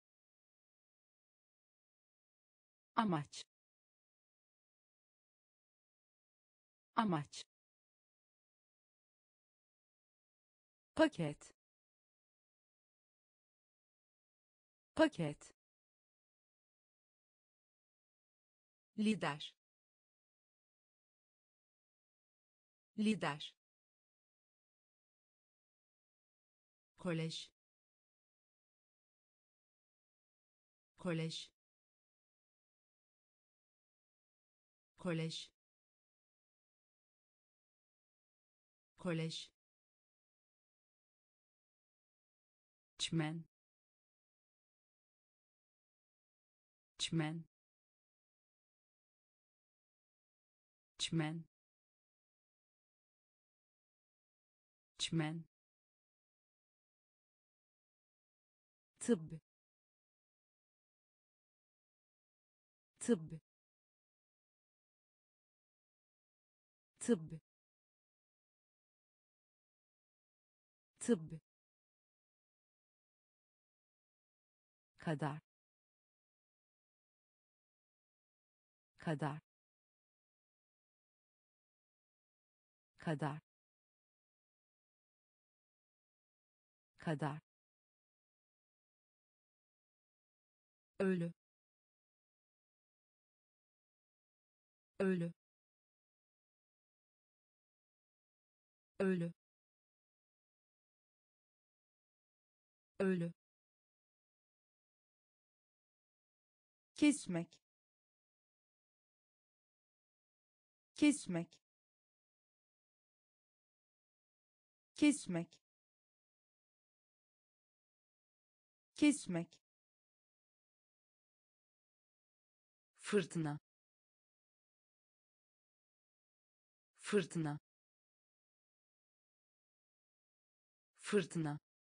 amaç, amaç, paket, paket, lider, lider, kolej, kolej, kolej, kolej, çimen, çimen, çimen, çimen, tıbb, tıbb, tıbb, tıbb, kadar, kadar, kadar, kadar, ölü, ölü, ölü, ölü, kesmek, kesmek, kesmek, kesmek, fırtına, fırtına, fırtına,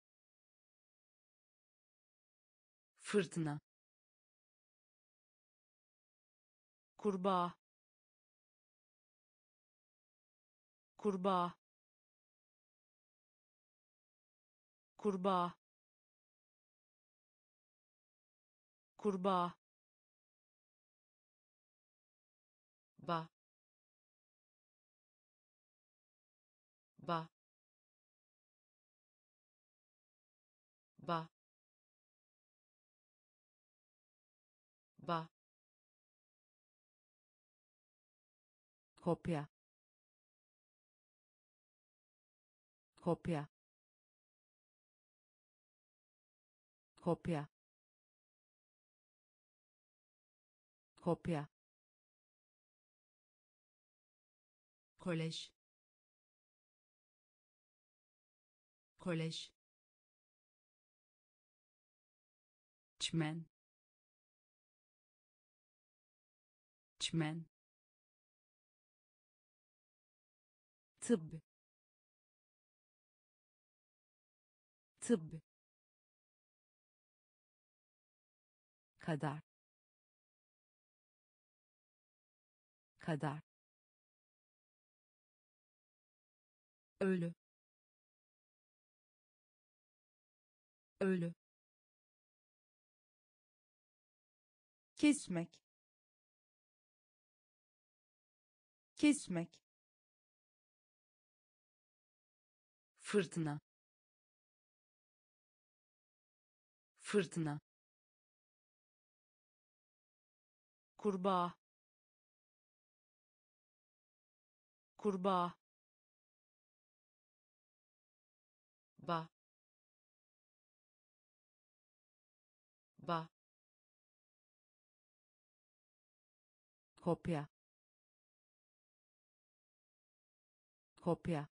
fırtına, kurbağa, kurbağa, kurbağa, kurbağa, ba, ba, ba, ba, kopya, kopya, kopya, kopya, kolej, kolej, çimen, çimen, tıbb, tıbb, kadar, kadar, ölü, ölü, kesmek, kesmek, fırtına, fırtına, kurbağa, kurbağa, ba, ba, kopya, kopya,